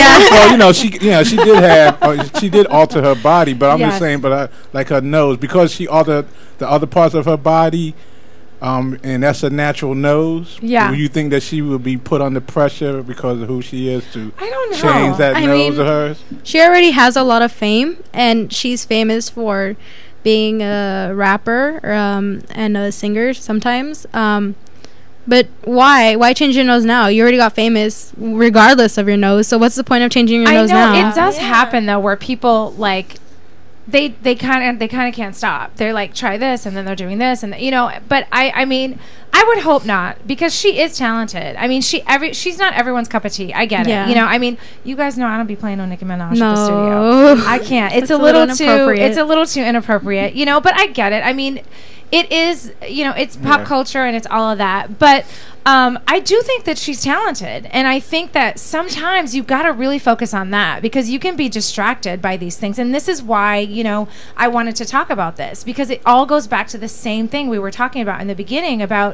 she did have, she did alter her body, but I'm Yes. just saying, like her nose, because she altered the other parts of her body, and that's a natural nose. Yeah. Do you think that she will be put under pressure because of who she is to I don't know. change that I nose mean- of hers? She already has a lot of fame, and she's famous for being a rapper and a singer sometimes. But why? Why change your nose now? You already got famous regardless of your nose. So what's the point of changing your I nose know now? it does Yeah. happen though, where people like they kind of can't stop. They're like, try this, and then they're doing this, and But I mean, I would hope not, because she is talented. I mean, she's not everyone's cup of tea. I get Yeah. it. I mean, you guys know I don't be playing on Nicki Minaj at the No. studio. I can't. It's It's a a little little too. inappropriate. It's a little too inappropriate. But I get it. I mean, it is. It's pop Yeah. culture and it's all of that, but. I do think that she's talented, and I think that sometimes you got to really focus on that, because you can be distracted by these things. And this is why, I wanted to talk about this, because it all goes back to the same thing we were talking about in the beginning about,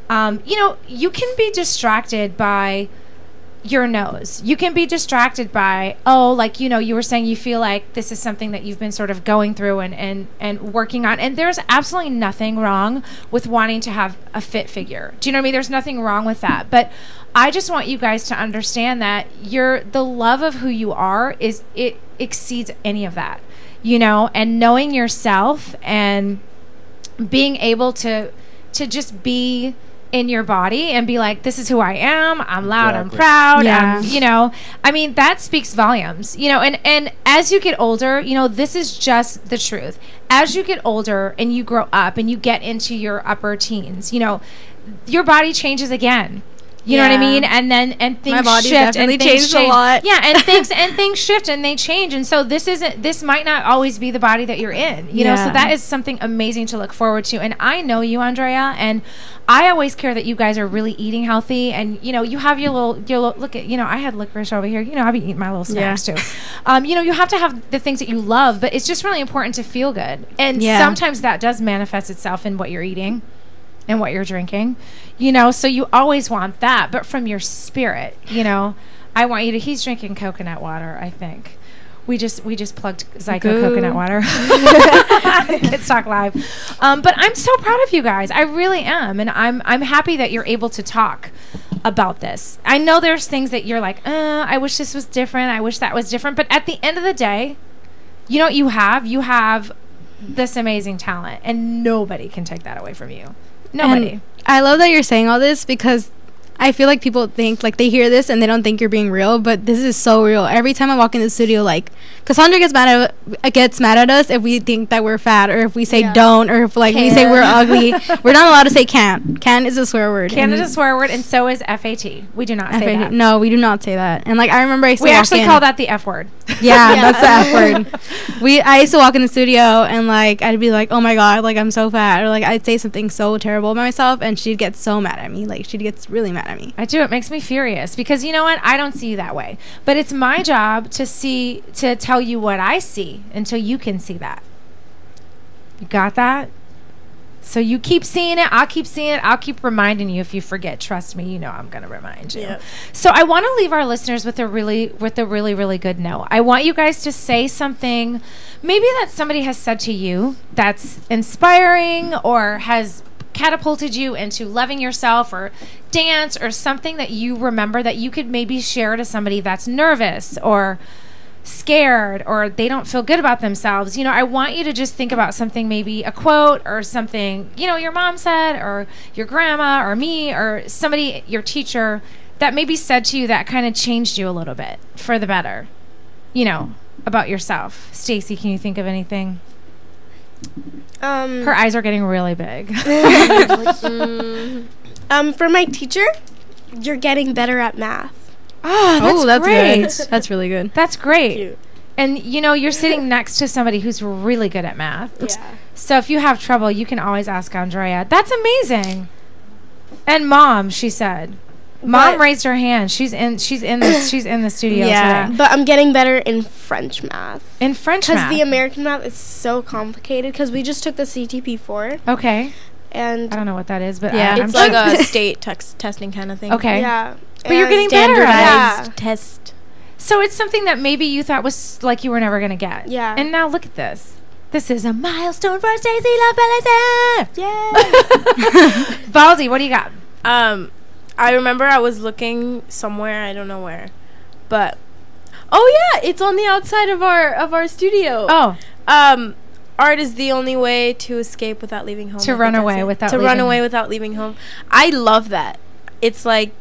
you can be distracted by your nose. You can be distracted by, you were saying you feel like this is something that you've been sort of going through and working on. And there's absolutely nothing wrong with wanting to have a fit figure. Do you know what I mean? There's nothing wrong with that. But I just want you guys to understand that the love of who you are it exceeds any of that, and knowing yourself and being able to just be in your body and be like, this is who I am. I'm loud. I'm Exactly. proud. Yeah. I mean, that speaks volumes, and as you get older, this is just the truth. As you get older and you grow up and you get into your upper teens, your body changes again. You know what I Yeah. mean? And things My body's shift definitely and things changed a lot. Yeah, and things shift and they change. And so this might not always be the body that you're in. You know, so Yeah. that is something amazing to look forward to. And I know you, Andrea, and I always care that you guys are really eating healthy. And you know, you have your little look at, you know, I had licorice over here. You know, I be eating my little snacks too. You know, you have to have the things that you love, but it's just really important to feel good. And Yeah. sometimes that does manifest itself in what you're eating and what you're drinking, you know, so you always want that, but from your spirit, you know, I want you to, he's drinking coconut water, I think. We just plugged Zyko Good. coconut water. Kids Talk Live. But I'm so proud of you guys. I really am. And I'm happy that you're able to talk about this. I know there's things that you're like, I wish this was different. I wish that was different. But at the end of the day, you know what you have? You have this amazing talent, and nobody can take that away from you. Nobody. And I love that you're saying all this because I feel like people think, like, they hear this and they don't think you're being real, but this is so real. Every time I walk in the studio, like, Cassandra gets mad at us if we think that we're fat, or if we say don't, or if, like, we say we're ugly. We're not allowed to say can't. Can is a swear word. Can is a swear word, and so is FAT. We do not say that. No, we do not say that. And, like, I remember I used to We walk actually in. call that the F word. Yeah, that's the F word. I used to walk in the studio and, like, I'd be like, oh my god, like, I'm so fat, or, like, I'd say something so terrible about myself, and she'd get so mad at me. Like, she'd get really mad at me. I do. It makes me furious because you know what? I don't see you that way. But it's my job to tell you what I see until you can see that. You got that? So you keep seeing it. I'll keep seeing it. I'll keep reminding you if you forget. Trust me, you know I'm going to remind you. Yep. So I want to leave our listeners with a really good note. I want you guys to say something maybe that somebody has said to you that's inspiring or has catapulted you into loving yourself or dance or something that you remember that you could maybe share to somebody that's nervous or scared or they don't feel good about themselves. You know, I want you to just think about something, maybe a quote or something, you know, your mom said or your grandma or me or somebody, your teacher, that maybe said to you that kind of changed you a little bit for the better, you know, about yourself. Stacy, can you think of anything? Her eyes are getting really big. For my teacher, you're getting better at math. Oh, that's great. Good. That's really good. That's great. Cute. And, you know, you're sitting next to somebody who's really good at math. Yeah. So if you have trouble, you can always ask Andrea. That's amazing. And Mom, she said. Mom But- raised her hand. She's in the studio today. But I'm getting better in French math. In French Because math. the American math is so complicated. Because we just took the CTP4. Okay. And I don't know what that is, but Yeah. I'm It's sure. like a state testing kind of thing. Okay. yeah. But you're And getting better at it. Standardized test. So it's something that maybe you thought was like you were never going to get. Yeah. And now look at this. This is a milestone for Stacey LaFelice. Yay! Baldy, what do you got? I remember I was looking somewhere, I don't know where, but oh yeah, it's on the outside of our studio. Oh, Art is the only way to escape without leaving home. To I think run that's away it. without to run leaving away home. without leaving home. I love that. It's like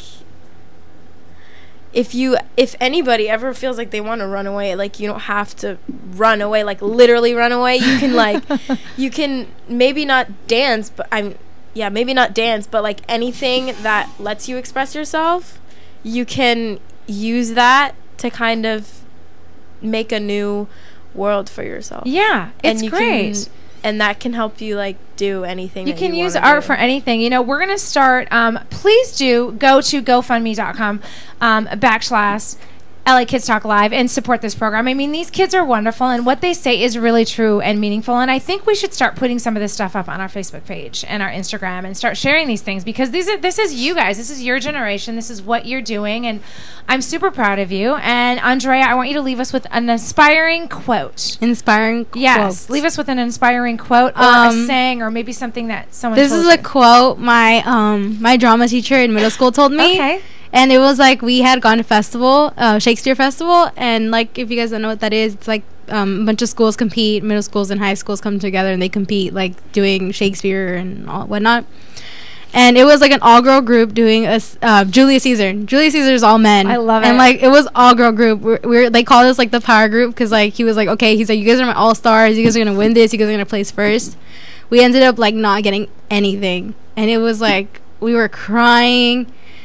if anybody ever feels like they want to run away, like you don't have to run away, like literally run away. You can like you can maybe not dance, but maybe not dance, but like anything that lets you express yourself, you can use that to kind of make a new world for yourself. yeah, it's you great. And that can help you like do anything. You that can use wanna art do. for anything. You know, we're going to start. Please do go to GoFundMe.com / LA Kids Talk Live and support this program. I mean, these kids are wonderful, and what they say is really true and meaningful. And I think we should start putting some of this stuff up on our Facebook page and our Instagram and start sharing these things because this is you guys. This is your generation. This is what you're doing, and I'm super proud of you. And Andrea, I want you to leave us with an inspiring quote. Inspiring quote. Yes, leave us with an inspiring quote or a saying or maybe something that someone This told is you. a quote my drama teacher in middle school told me. Okay. And it was like we had gone to festival, Shakespeare Festival, and like if you guys don't know what that is, it's like a bunch of schools compete, middle schools and high schools come together and they compete like doing Shakespeare and all whatnot. And it was like an all-girl group doing a Julius Caesar. Julius Caesar's all men. I love it. And like it was all-girl group. They called us like the power group because like he was like, okay, he's like, you guys are my all-stars. You guys are gonna win this. You guys are gonna place first. We ended up like not getting anything, and it was like we were crying.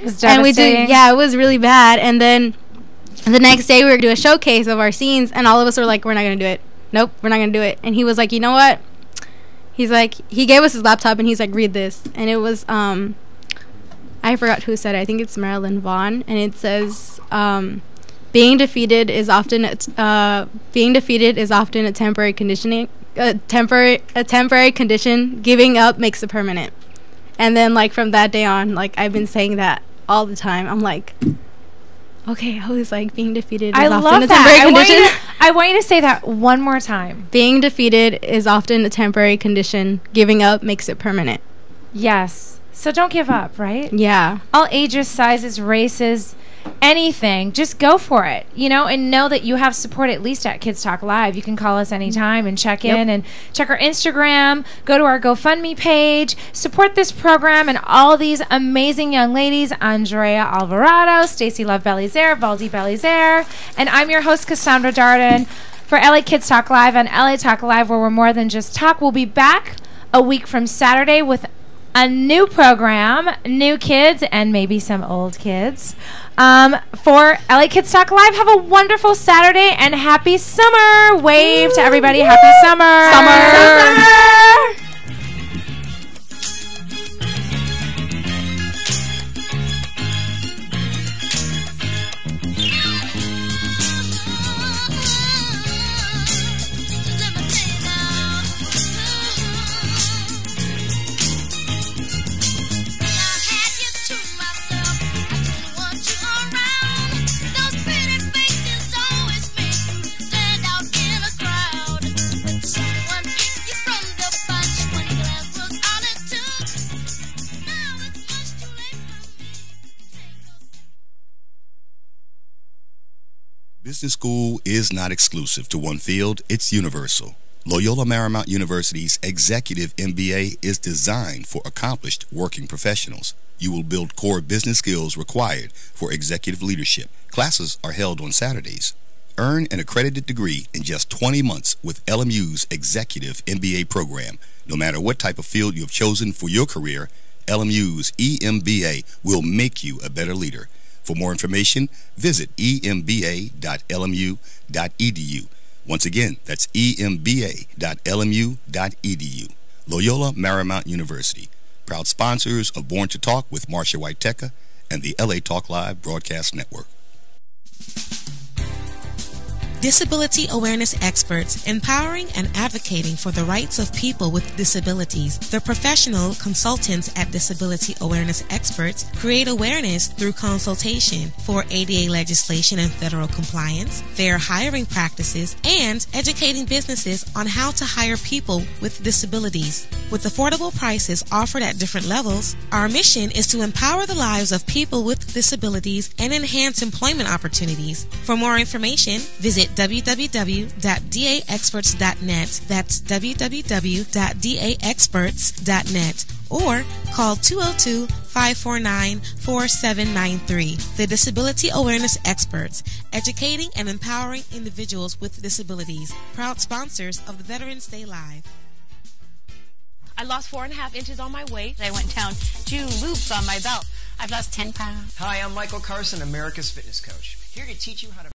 was And we devastating. it was really bad. And then the next day we were going to do a showcase of our scenes, and all of us were like, we're not going to do it. Nope, we're not going to do it. And he was like, you know what? He's like, he gave us his laptop, and he's like, read this. And it was, I forgot who said it. I think it's Marilyn Vaughn. And it says, being defeated is often a temporary conditioning. A temporary condition. Giving up makes it permanent. And then, like, from that day on, like, I've been saying that all the time. I'm like, okay, I was like, being defeated is I often love a temporary that. condition. I want you to say that one more time. Being defeated is often a temporary condition. Giving up makes it permanent. Yes. So don't give up, right? Yeah. All ages, sizes, races, anything. Just go for it, you know, and know that you have support at least at Kids Talk Live. You can call us anytime and check in and check our Instagram, go to our GoFundMe page, support this program and all these amazing young ladies, Andrea Alvarado, Stacy Love Belizaire, Valdi Belizaire, and I'm your host, Cassandra Darden, for LA Kids Talk Live and LA Talk Live, where we're more than just talk. We'll be back a week from Saturday with a new program, new kids, and maybe some old kids. For LA Kids Talk Live, have a wonderful Saturday and happy summer. Wave to everybody. Happy summer. Summer. Business school is not exclusive to one field, it's universal. Loyola Marymount University's Executive MBA is designed for accomplished working professionals. You will build core business skills required for executive leadership. Classes are held on Saturdays. Earn an accredited degree in just 20 months with LMU's Executive MBA program. No matter what type of field you have chosen for your career, LMU's EMBA will make you a better leader. For more information, visit emba.lmu.edu. Once again, that's emba.lmu.edu. Loyola Marymount University, proud sponsors of Born to Talk with Marcia White-Tekka and the LA Talk Live Broadcast Network. Disability awareness experts, empowering and advocating for the rights of people with disabilities. The professional consultants at Disability Awareness Experts create awareness through consultation for ADA legislation and federal compliance, fair hiring practices, and educating businesses on how to hire people with disabilities. With affordable prices offered at different levels, our mission is to empower the lives of people with disabilities and enhance employment opportunities. For more information, visit www.daexperts.net. That's www.daexperts.net. Or call 202-549-4793. The Disability Awareness Experts, educating and empowering individuals with disabilities. Proud sponsors of the Veterans Day Live. I lost 4.5 inches on my waist. I went down 2 loops on my belt. I've lost 10 pounds. Hi, I'm Michael Carson, America's Fitness Coach. Here to teach you how to